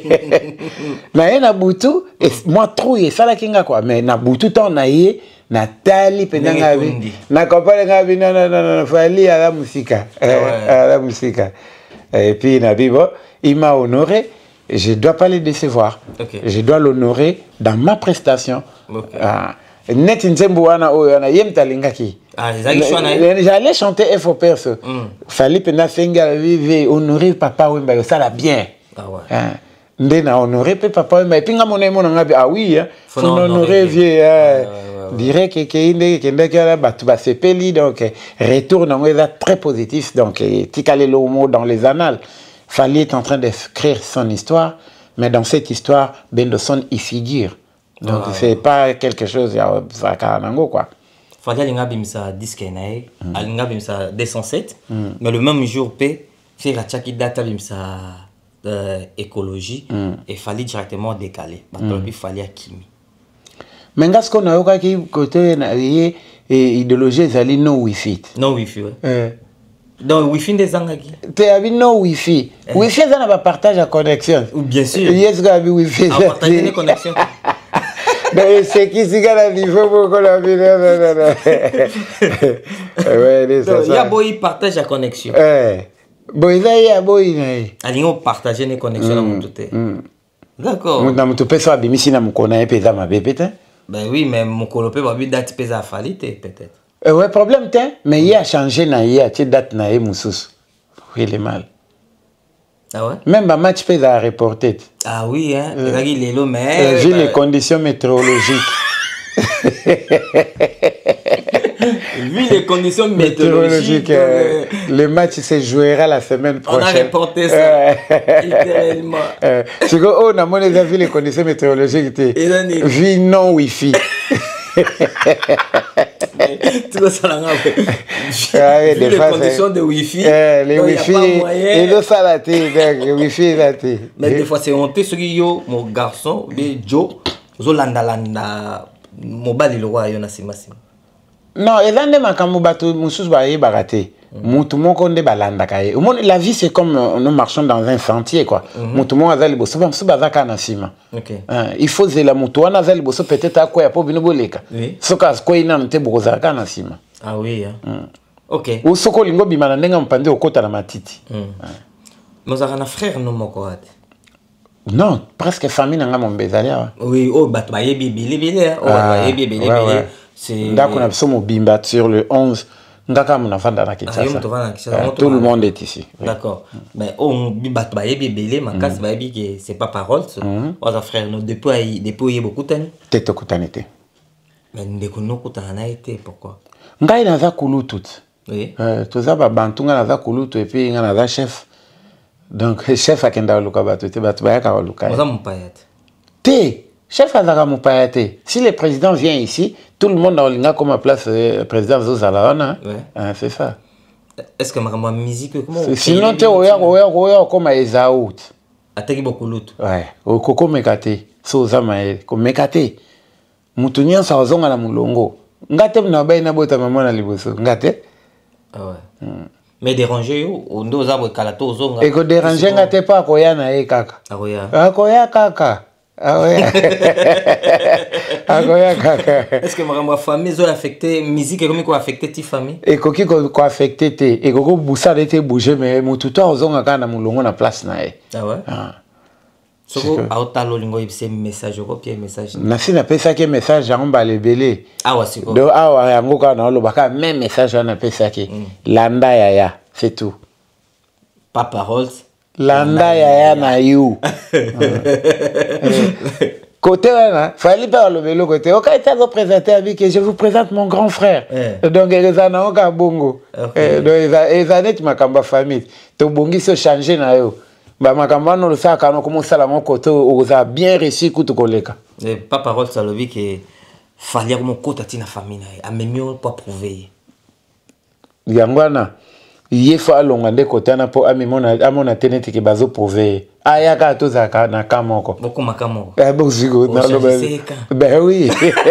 Na na butu et moi trop et ça la kinga quoi mais na butu ton na yé na tali pendanga bi na kopale ngabi non non non fali à la musique à la musique et puis na bibo il m'a honoré et je dois pas les décevoir. Okay. Je dois l'honorer dans ma prestation. Okay. Ah, net nzembo wana oyo na yem talingaki. Ah, j'allais chanter F O perso. Fallait pendant finga vivre honorer papa Wemba ça la bien. Ah ouais. Ndena honorer papa Wemba et puis nga mona mona ngabi ah oui hein. Faut honorer vieux. Dirait que que inde que ndeka ba tu ba sepeli donc retour dans est très positif donc tikale le mot dans les annales. Fallait être en train d'écrire son histoire mais dans cette histoire Ben Dawson y figure. Donc c'est pas quelque chose ya ça kanango quoi. Fallait aller bimsa disque nae, aller bimsa deux cent sept, mais le même jour P, c'est la chaki data bimsa écologie et fallait directement décaler. Maintenant il fallait Kimi. Mais qu'est-ce qu'on a eu qui côté et idéologie zali no wifi. No wifi ouais. Donc wifi des angaki. Tu as vu no wifi. Wifi ça n'a pas partage à connexion. Bien sûr. Yes gabi wifi. À partager les connexions. C'est qui c'est qu'à la niveau pour qu'on a vu là là là. Ouais, c'est ça. Il y a boy partage la connexion. Eh. Boy là il y a boy là. Ali on partage les connexions dans mon tout. D'accord. Mon dans tout personne bimisi na mukona pesa ma bébé peut-être. Ben oui, mais mon colopé va bien date pesa falite peut-être. Eh ouais, problème t'es, mais il a changé na il a tu date na e musus. Oui, il est mal. Ah ouais? Même un match peut à reporter. Ah oui, hein? Euh, il est là, mais. Vu les conditions météorologiques. Vu les conditions météorologiques. euh, le match se jouera la semaine prochaine. On a reporté ça. Littéralement. Tu vois, oh, on a déjà vu les conditions météorologiques. Vie non Wi-Fi. Tout ça là vu les conditions de wifi euh, les wifi et le salaté le wifi salaté mais des fois c'est honteux ce yo mon garçon de Joe zo landa landa mobile le roi yona sima sima non et là ndema quand mubato mususu ba yi baraté mutu moko nde balanda kaye la vie c'est comme nous marchons dans un sentier quoi mutu mo azali boso ba musu bazaka na sima il faut zela mutu wana azali boso peut-être akoya po bino boleka soka ko ina nte bokozaka na sima ah oui hein OK ou soko lingo bimana ndenga mpande okota na matiti nous avons un frère no moko ate non presque famille nanga mombezalia oui oh bat ba yebi bili bili oh ba yebi bili bili c'est ndako na biso mobimba sur le onze ngaka mona fanda na Kinshasa. Tout le monde est ici. D'accord. Mais on bat ba yebi belé makasi ba yebi que c'est pas parole. Aux frères nous depuis depuis beaucoup de temps. Teto kutanete. Mais ndeko no kutana été pourquoi? Ngai na za kulutut. Oui. Euh toza ba bantunga na za kulutu et puis nga na za chef. Donc chef akenda luka batu te batu ba yaka luka. Oza mpayate. Te chef azaka mpayate. Si le président vient ici, tout le monde a comme place euh, président Zozalaona. Ouais. Hein, c'est ça. Est-ce que ma musique comment sinon tu oya oya oya comme Ezaout. Ateki beaucoup l'autre. Ouais. O koko mekate. Soza mael. Ko mekate. Mutunya sa ozonga na mulongo. ngate mna ba ina bota maman na liboso ngate ah ouais mm. Mais déranger yo ndo za bo kala to zonga e ko déranger ngate pa ko ya na e kaka akoya akoya kaka akoya akoya kaka est-ce que ma famille zo affecté musique comme ko affecté ti famille e ko ki ko affecté te e ko ko busa de te bouger mais mutu to ozonga kana mulongo na place na e ah ouais ah soko autalo lingo ibse message ko pie message na sina pesa ke message yango ba lebele ah ouais siko do awa yango kana lo baka même message na pesa ke landa ya ya c'est tout pas paroles landa ya ya na you côté là fallait pas le vélo côté OK tu as représenté avec que je vous présente mon grand frère eh. Donc les ana oka bongo okay. Eh, donc les anet makamba famille to bongi se changer na yo ba makamba no le saka no comment ça la mon côté oza bien réussi kutu koleka et pas parole ça le vie que fallait mon côté tina famille na a même pas prouver yangwana ye fa longa nde kotana po amimona amona tenete ke bazo prouver aya ka to zaka na kamoko beaucoup makamoko eh bon zigo na lo ben oui.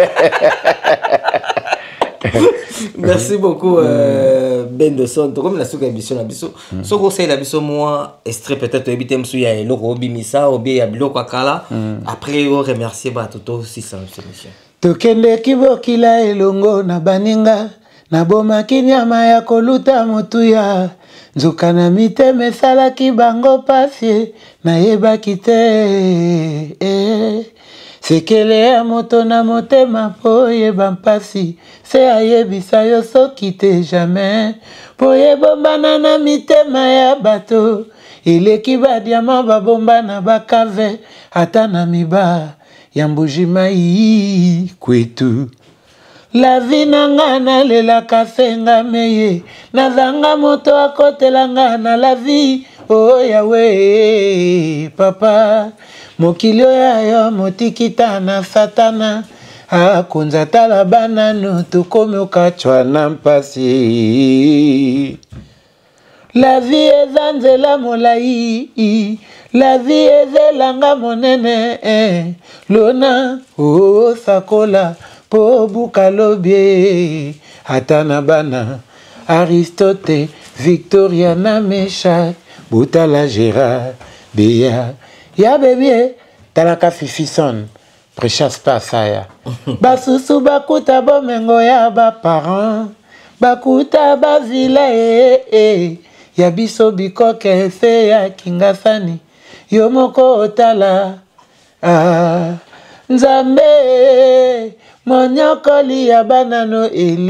Merci beaucoup euh, Ben de Son comme la souka émission na biso so ko c'est la biso moi extrait peut-être ebité msu ya eloko obimisa obi ya biloko akala après on remercier ba toto aussi ça émission to kende kibokila elongo na baninga na boma kinyama ya koluta mutuya nzuka na miteme esalaki bango pasi nayebaki te eh. Sekele ya moto na motema po yeba mpasi se ayebisa yo soki te jamais po yebombana na mitema ya bato eleki badiama babombana bakave ata na miba ya mbujimai kwetu la vie nanga nalelaka senga meye nazanga moto akotelanga na la vie oh yawe papa mokili oyo motikita na satana akonza tala banano tokomi okachwa na mpasi la vie eza nzela molai la vie ezelanga monene eh. Lona osakola po buka lobie ata na bana Aristote Victoria na Meshach Butala Gérard Béa ya bébé talaka fifison precious pasaya basusu bakuta bomengo ya ba parents bakuta bazila eh eh ya biso bikoke fe ya kingasani yo moko otala ah nzambe monyokoli ya banano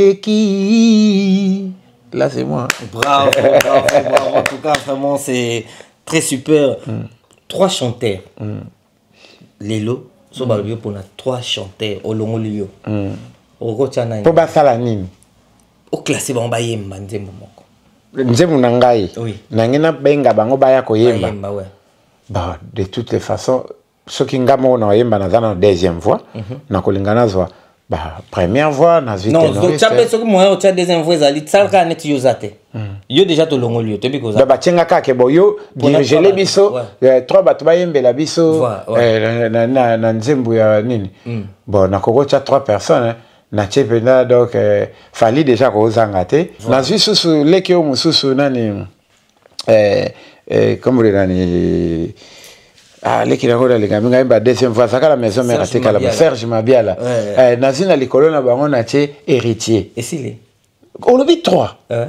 eleki. Là c'est moi. Bravo, bravo, bravo. En tout cas vraiment c'est très super. Mm. Trois chanteurs. Mm. Lelo, so ba bio pour na trois chanteurs au longo lio. Mm. Oko tshana. Po ba sala nini? O classé ba yemba nzembo moko. Nzembo na ngai. Oui. Na ngina benga bango baya ko yemba. Yemba ouais. Bah de toutes les façons ce qui ngamo na yemba na zana deuxième voix, mm -hmm. na kolingana zwa bah première voix na vite non donc tu as ce que moi tu as deuxième voix ali tsaka net yozate yo déjà to longo lio tebi ko za ba tchenga ka ke boyo diriger les biso trois bato ba yembela biso na na na nzembo ya nini bon na koko cha trois personnes na chependa donc fali déjà ko zangate na zisusu leke o mususu nani eh eh comme le nani ah leki na kola linga minga imba deuxième fois saka la maison mère atika la Serge Mabiala eh nazina likolo na bango na che héritier et s'il est on le vit trois euh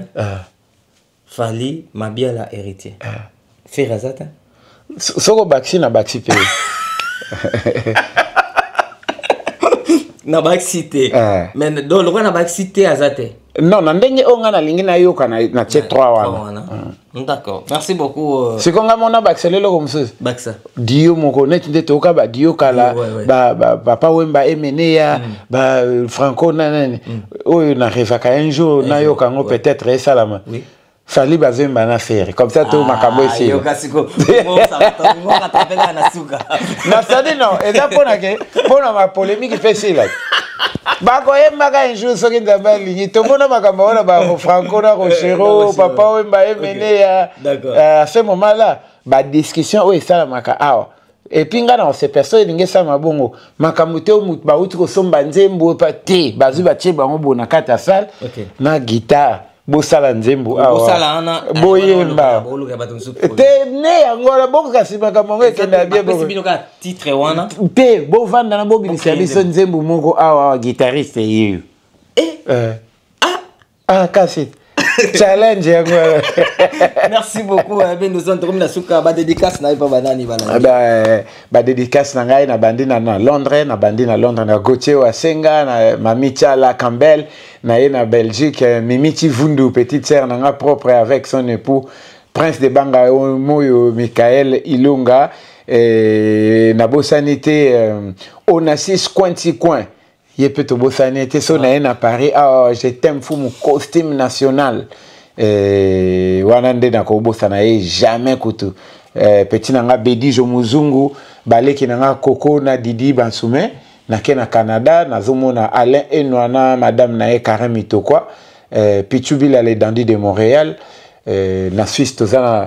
Fali Mabiala héritier Ferazata soko baxi na baxi pe na baxi te mais do lo na baxi te azate non na ndenge onga na lingi na yoka na na che trois wana d'accord merci beaucoup c'est qu'on a mon baxelé le comme ça baxa dio moko net de toka ba dio kala ba ba papa wemba emenea ba franco nanani oyo na revaka un jour na yoka ngo peut-être salama fali bazemba na faire comme ça tout makambo ici yo kasiko bon ça va on va taper na suka na sadi non et ça pour na ke pour ma polémique fait si là bako yemba ka un jour soki nzamba lingi to mona makambo wana ba franco na rochero papa wemba emenea à ce moment là ba discussion oyo esalamaka awa et puis nga na se personne ninge sa mabongo makamute o mut ba uti ko somba nzembo pa te bazu ba che bango bona kata sal na guitare bo sala nzembo awa bo sala ana boyemba te ne yango bo kasi makamongo ekenda bien bo bino ka titre wana te bo vanda na bo bilisa biso nzembo moko awa guitariste yeyo eh ah ah kasi challenge yango. Merci beaucoup ben nous on termine suka ba dédicace na pa banani bana ba ba dédicace na ngai na bandi na Londres na bandi na Londres na Gauthier Wasenga na Mamicha la Campbell na ye na Belgique Mimichi Vundu petite sœur na nga propre avec son époux Prince de Banga Moyo Michael Ilunga et na bosanité Onassis Cointi Coin. Il peut te bosser n'était sonné à Paris. Ah, je t'aime fou mon costume national. Et wanande na ko bossa na jamais kutu. Petit nanga Bedi Jomuzungu, balé ki nanga Coco na Didi Bansume, na ke na Canada, na zomona Alain Enwana, madame na Karen Mitokwa, Pichubila les dandis de Montréal, na Suisse tozana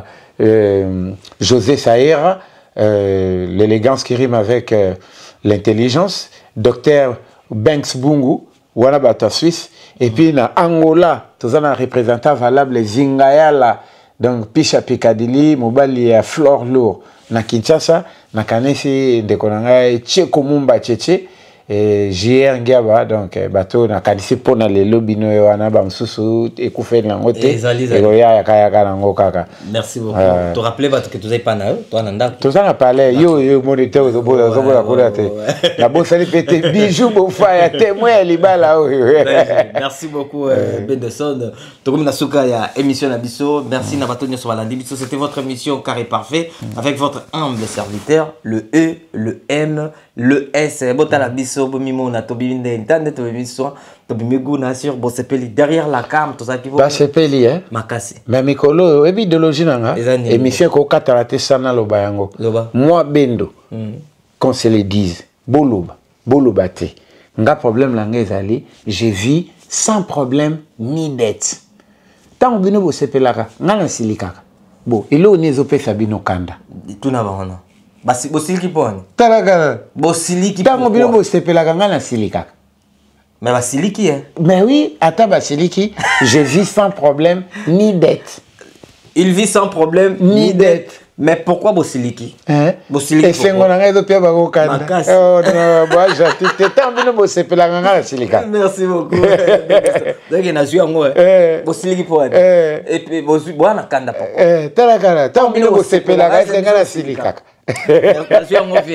José Saïra, l'élégance qui rime avec l'intelligence, docteur Banks Bungu, wana bata Suisse, et puis na Angola, tous un représentant valable Zingayala, donc Pisha Picadilly, Mobali à Flore Lourd, na Kinshasa, na Kanesi de Konanga, Tcheko Mumba Tchéché, et J R Ngiaba, donc bateau na Kanisi Pona le lobino wana bamsusu et Koufé Nangote, et Goya Yakayaka Nangokaka. Merci beaucoup. Tu rappelais que tu n'avais pas na eux, toi Nanda. Tout ça n'a parlé, yo yo moniteur au bout de la coulate. La bosse elle pété bijoux beau fire témoin libala. Merci beaucoup Bendeson. Tu comme na suka ya émission na biso. Merci na batonyo sur Balandi biso, c'était votre émission Carré Parfait avec votre humble serviteur le E, le M, le S. Botala biso bomimo na tobinde internet tobiso tobimegu na sur bosepeli derrière la cam tout ça qui va basepeli hein makasi mais mikolo idéologie nanga émission ko katarate sana loba yango moi bendo qu'on se le dise boloba boloba te nga problème langa ezali je vis sans problème ni dette tant bino bosepelaka nga na silikaka bo ilo nezo pesa bino kanda tuna bana basi bosiliki poni talaka bosiliki tango bino bosepelaka nga na silikaka mais basiliki hein mais oui ata basiliki je vis sans problème ni dette il vit sans problème ni dette mais pourquoi bosiliki hein bosiliki esengo na nga ezo pia bako kanda oh non moi j'attends tant bino bosepelaka nga na silikaka merci beaucoup donc na zui yango bosiliki poni et puis bosu bwana kanda pourquoi eh talaka tant bino bosepelaka nga na silikaka Merci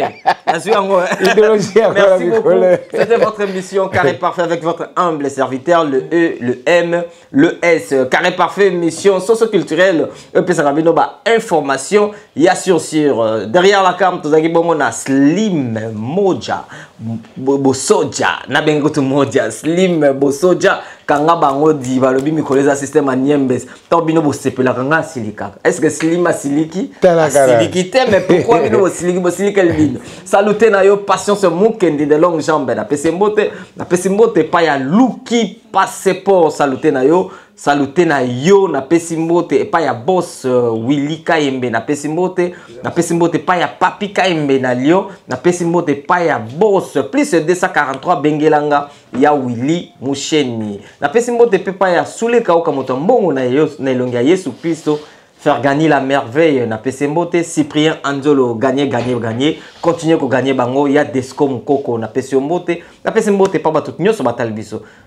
beaucoup. C'était votre émission Carré Parfait avec votre humble serviteur, le E, le M, le S. Carré Parfait, émission socio-culturelle. E P Sarabinoba, information. Il y a sur sur derrière la cam, tout on a Slim Moja, Bosoja, Nabengotu Moja, Slim Bosoja. Kanga bango di balobi mikoleza système à Niembes. Tobino bo sepela kanga silika. Est-ce que Slima siliki? Siliki te mais pourquoi bino bo siliki bo silika elbino? Salute na yo patience mukende de longue jambe na pesembote na pesembote pa ya luki passeport salute na yo. Salute na yo na pesimbote pa ya boss uh, Willy Kaembe na pesimbote na pesimbote pa ya Papi Kaembe na Lyon na pesimbote pa ya boss plus deux cent quarante-trois bengelanga ya Willy Musheni na pesimbote pe pa ya Sule Kaoka moto mbongo na yo na ilongi ya Yesu Kristo faire gagner la merveille na pesimbote Cyprien Anzolo gagner gagner gagner continuer ko gagner bango ya Desco Mukoko na pesimbote na pesimbote pa bato nyoso batal biso